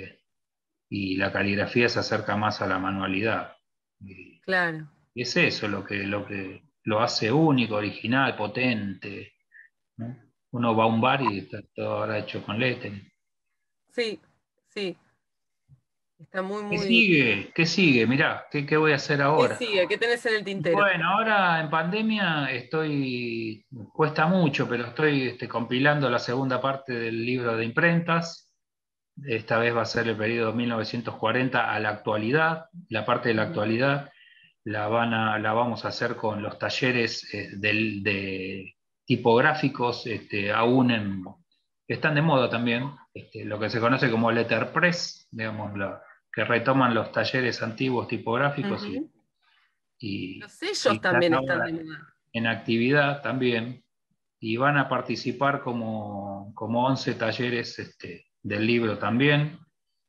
Y la caligrafía se acerca más a la manualidad. Claro. Y es eso lo que lo hace único, original, potente, ¿no? Uno va a un bar y está todo ahora hecho con lettering. Sí, sí. Está muy, ¿Qué muy... sigue? ¿Qué sigue? Mirá, ¿qué voy a hacer ¿Qué ahora? sigue? ¿Qué tenés en el tintero? Bueno, ahora en pandemia cuesta mucho, pero estoy compilando la segunda parte del libro de imprentas. Esta vez va a ser el periodo 1940 a la actualidad. La parte de la Ujú. actualidad la vamos a hacer con los talleres de tipográficos, que están de moda también, lo que se conoce como letterpress, digamos, que retoman los talleres antiguos tipográficos Ujú. Los y sellos están también están ahora de moda. en actividad también, y van a participar como 11 talleres del libro también.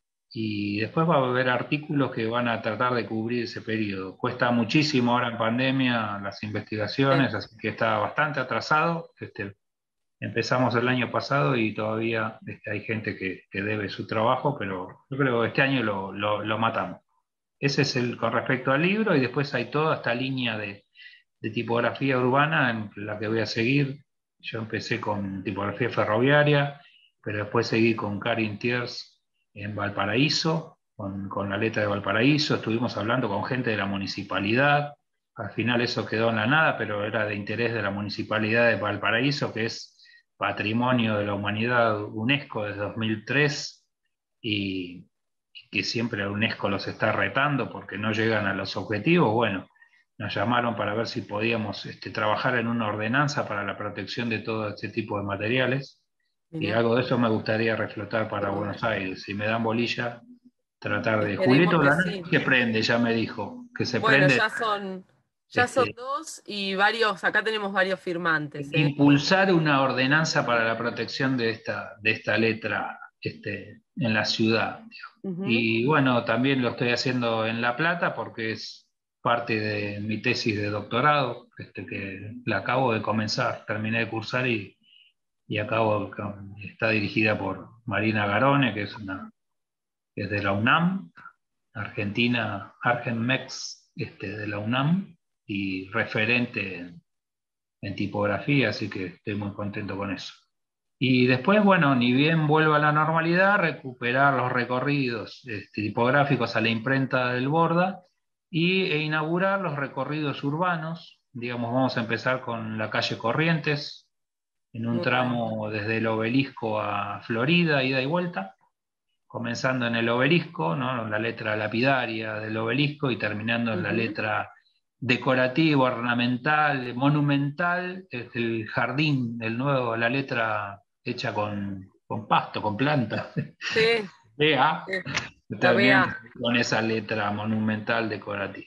Y después va a haber artículos que van a tratar de cubrir ese periodo. Cuesta muchísimo ahora en pandemia las Sí. investigaciones, así que está bastante atrasado. Empezamos el año pasado y todavía hay gente que debe su trabajo, pero yo creo que este año lo matamos. Ese es el con respecto al libro, y después hay toda esta línea de tipografía urbana en la que voy a seguir. Yo empecé con tipografía ferroviaria, pero después seguí con Karin Thiers en Valparaíso, con la letra de Valparaíso. Estuvimos hablando con gente de la municipalidad. Al final eso quedó en la nada, pero era de interés de la municipalidad de Valparaíso, que es Patrimonio de la Humanidad UNESCO desde 2003, y que siempre la UNESCO los está retando porque no llegan a los objetivos. Bueno, nos llamaron para ver si podíamos trabajar en una ordenanza para la protección de todo este tipo de materiales, y Mirá, algo de eso me gustaría reflotar qué para bueno. Buenos Aires. Si me dan bolilla, tratar de... Esperemos Julieto que Lanari sí. se prende, ya me dijo, que se Bueno, prende ya son este, dos y varios, acá tenemos varios firmantes, ¿eh? impulsar una ordenanza para la protección de esta letra en la ciudad. Ujú. Y bueno, también lo estoy haciendo en La Plata porque es parte de mi tesis de doctorado, que la acabo de comenzar, terminé de cursar y está dirigida por Marina Garone, que es de la UNAM, Argentina, Argenmex, de la UNAM, y referente en tipografía, así que estoy muy contento con eso. Y después, bueno, ni bien vuelva a la normalidad, recuperar los recorridos tipográficos a la imprenta del Borda e inaugurar los recorridos urbanos. Digamos, vamos a empezar con la calle Corrientes, en un Muy bueno. tramo desde el Obelisco a Florida, ida y vuelta, comenzando en el Obelisco, ¿no? La letra lapidaria del Obelisco, y terminando en la Ujú. letra decorativa, ornamental, monumental, el jardín, la letra hecha con pasto, con planta. Sí, Vea, sí, la terminando vea. con esa letra monumental decorativa.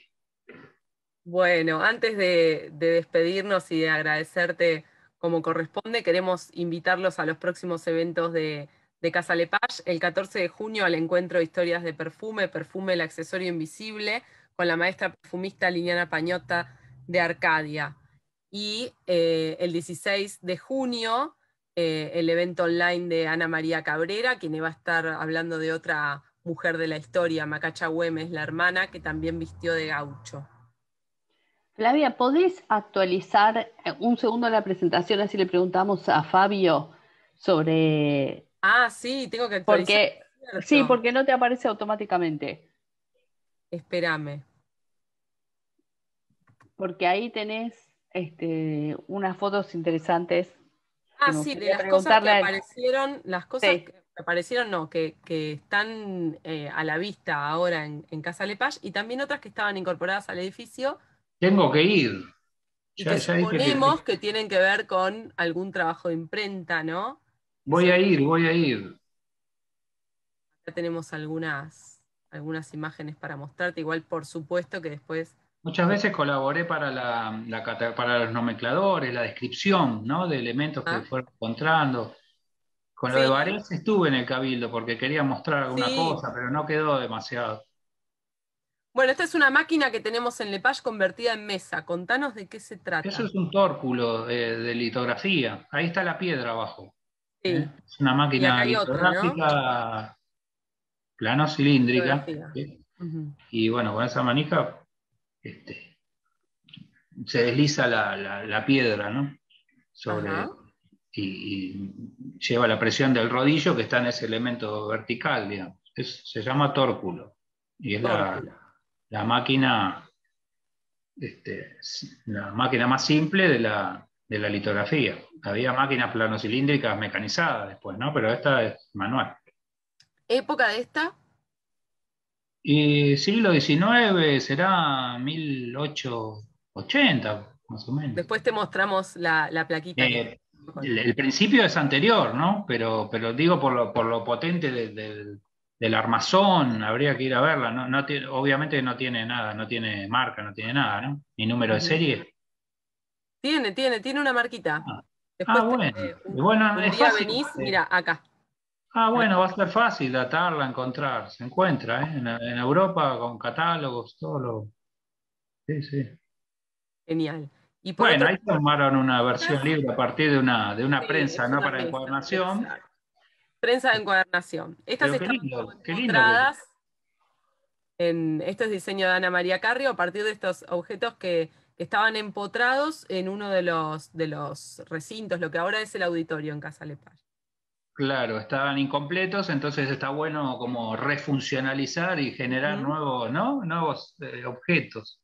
Bueno, antes de despedirnos y de agradecerte como corresponde, queremos invitarlos a los próximos eventos de Casa Lepage. El 14 de junio al encuentro de historias de perfume, Perfume el accesorio invisible, con la maestra perfumista Liliana Pañota de Arcadia. Y el 16 de junio, el evento online de Ana María Cabrera, quien va a estar hablando de otra mujer de la historia, Macacha Güemes, la hermana, que también vistió de gaucho. Flavia, ¿podés actualizar un segundo la presentación? Así le preguntamos a Fabio sobre... Ah, sí, tengo que actualizar, Porque, sí, cierto. porque no te aparece automáticamente. Espérame. Porque ahí tenés unas fotos interesantes que Ah, me sí, de gustaría las cosas que preguntarle a él. aparecieron, las cosas Sí, que me parecieron no, que están a la vista ahora en Casa Lepage, y también otras que estaban incorporadas al edificio Tengo que ir. y que Ya dije que suponemos que tienen que ver con algún trabajo de imprenta, ¿no? voy a ir, voy a ir. Ya tenemos algunas imágenes para mostrarte, igual por supuesto que después... Muchas veces colaboré para para los nomencladores, la descripción, ¿no? De elementos que ¿Ah? fueron encontrando. Con lo de Sí, Varese estuve en el Cabildo porque quería mostrar alguna sí. cosa, pero no quedó demasiado. Bueno, esta es una máquina que tenemos en Lepage convertida en mesa. Contanos de qué se Eso trata. es un tórculo de litografía. Ahí está la piedra abajo. Sí. Es una Y acá máquina hay otra, ¿no? litográfica plano cilíndrica. Fotografía. ¿Sí? Ujú. Y bueno, con esa manija este, se desliza la piedra, ¿no? Ajá. Sobre, y lleva la presión del rodillo que está en ese elemento vertical, digamos. Se llama tórculo. Y es Tórculo. la máquina, la máquina más simple de la litografía. Había máquinas planocilíndricas mecanizadas después, ¿no? Pero esta es manual. Época de esta, Y siglo XIX será 1880, más o menos. después te mostramos la plaquita que... El principio es anterior, ¿no? Pero digo por lo potente del armazón, habría que ir a verla. No, obviamente no tiene nada, no tiene marca, no tiene nada, ¿no? Ni número de Ujú. serie. Tiene una marquita. Ah, Después bueno. Y un, bueno, un es día fácil. venís, mira, acá. Bueno, va a ser fácil datarla, encontrar. Se encuentra, ¿eh? En Europa con catálogos, todo lo. Sí, sí. Genial. Y por Bueno, otro ahí tomaron una versión lado, libre a partir de una sí, prensa, es ¿no? una Para mesa, encuadernación. exacto. Prensa de encuadernación. Estas Pero están qué lindo que. empotradas esto es diseño de Ana María Carrio, a partir de estos objetos que estaban empotrados en uno de los recintos, lo que ahora es el auditorio en Casa Lepage. Claro, estaban incompletos, entonces está bueno como refuncionalizar y generar Ujú. nuevos, ¿no? Nuevos objetos.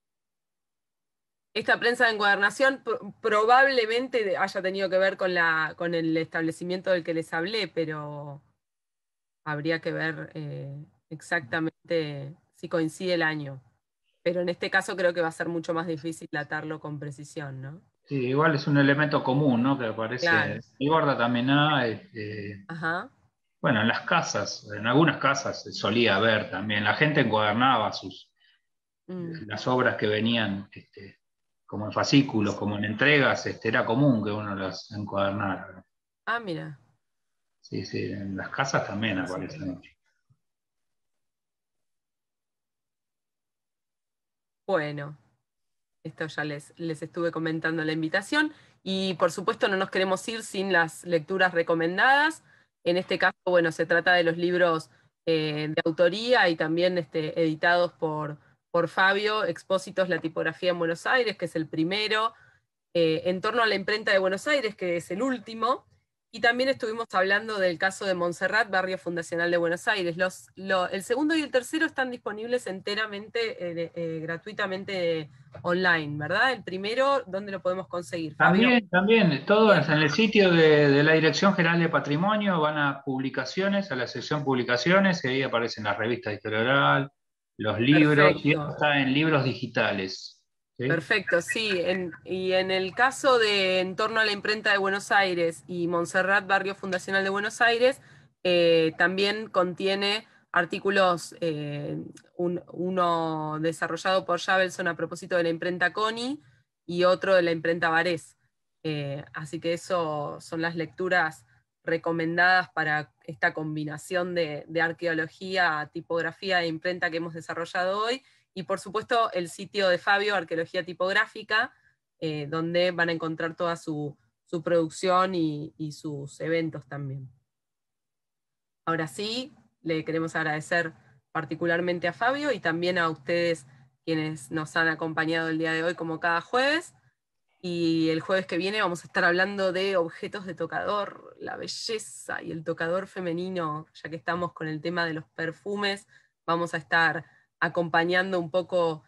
Esta prensa de encuadernación probablemente haya tenido que ver con el establecimiento del que les hablé, pero habría que ver exactamente si coincide el año. Pero en este caso creo que va a ser mucho más difícil datarlo con precisión, ¿no? Sí, igual es un elemento común, ¿no? Que aparece Claro. en gorda también hay. Ajá. Bueno, en las casas, en algunas casas se solía ver también. La gente encuadernaba Mm. las obras que venían como en fascículos, como en entregas, era común que uno las encuadernara. Ah, mira. Sí, sí, en las casas también No sabía. aparecen. Bueno, esto ya les estuve comentando la invitación y por supuesto no nos queremos ir sin las lecturas recomendadas. En este caso, bueno, se trata de los libros de autoría y también editados por Fabio, Expósitos, la tipografía en Buenos Aires, que es el primero, En torno a la imprenta de Buenos Aires, que es el último, y también estuvimos hablando del caso de Montserrat, barrio fundacional de Buenos Aires. El segundo y el tercero están disponibles enteramente, gratuitamente online, ¿verdad? El primero, ¿dónde lo podemos conseguir, Fabio? También, todo Bien, en el sitio de la Dirección General de Patrimonio, van a publicaciones, a la sección publicaciones, y ahí aparecen las revistas de historia oral, los libros, y esto perfecto. está en libros digitales. ¿Sí? Perfecto, sí. Y en el caso de En torno a la imprenta de Buenos Aires y Montserrat, barrio fundacional de Buenos Aires, también contiene artículos, uno desarrollado por Javelson a propósito de la imprenta CONI y otro de la imprenta Varés. Así que eso son las lecturas recomendadas para esta combinación de arqueología, tipografía e imprenta que hemos desarrollado hoy. Y por supuesto el sitio de Fabio, Arqueología Tipográfica, donde van a encontrar toda su producción y sus eventos también. Ahora sí, le queremos agradecer particularmente a Fabio y también a ustedes quienes nos han acompañado el día de hoy como cada jueves. Y el jueves que viene vamos a estar hablando de objetos de tocador, la belleza y el tocador femenino, ya que estamos con el tema de los perfumes, vamos a estar acompañando un poco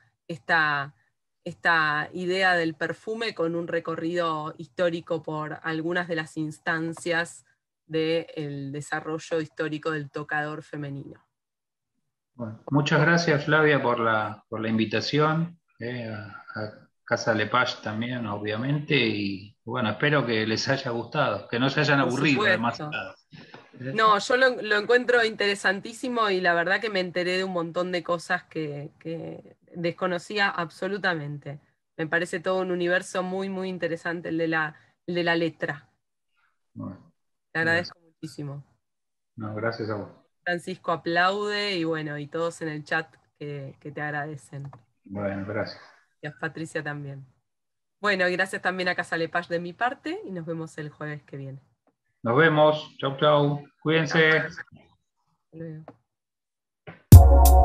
esta idea del perfume con un recorrido histórico por algunas de las instancias del desarrollo histórico del tocador femenino. Bueno, muchas gracias, Flavia, por la invitación, a Casa Lepage también, obviamente, y bueno, espero que les haya gustado, que no se hayan Por aburrido supuesto. demasiado. No, yo lo encuentro interesantísimo y la verdad que me enteré de un montón de cosas que desconocía absolutamente. Me parece todo un universo muy, muy interesante el de la letra. Bueno, Te agradezco muchísimo. no, gracias a vos. Francisco aplaude y bueno, y todos en el chat que te agradecen. Bueno, gracias. Y a Patricia también. Bueno, y gracias también a Casa Lepage de mi parte y nos vemos el jueves que viene. Nos vemos. Chau, chau. Cuídense. Hasta luego.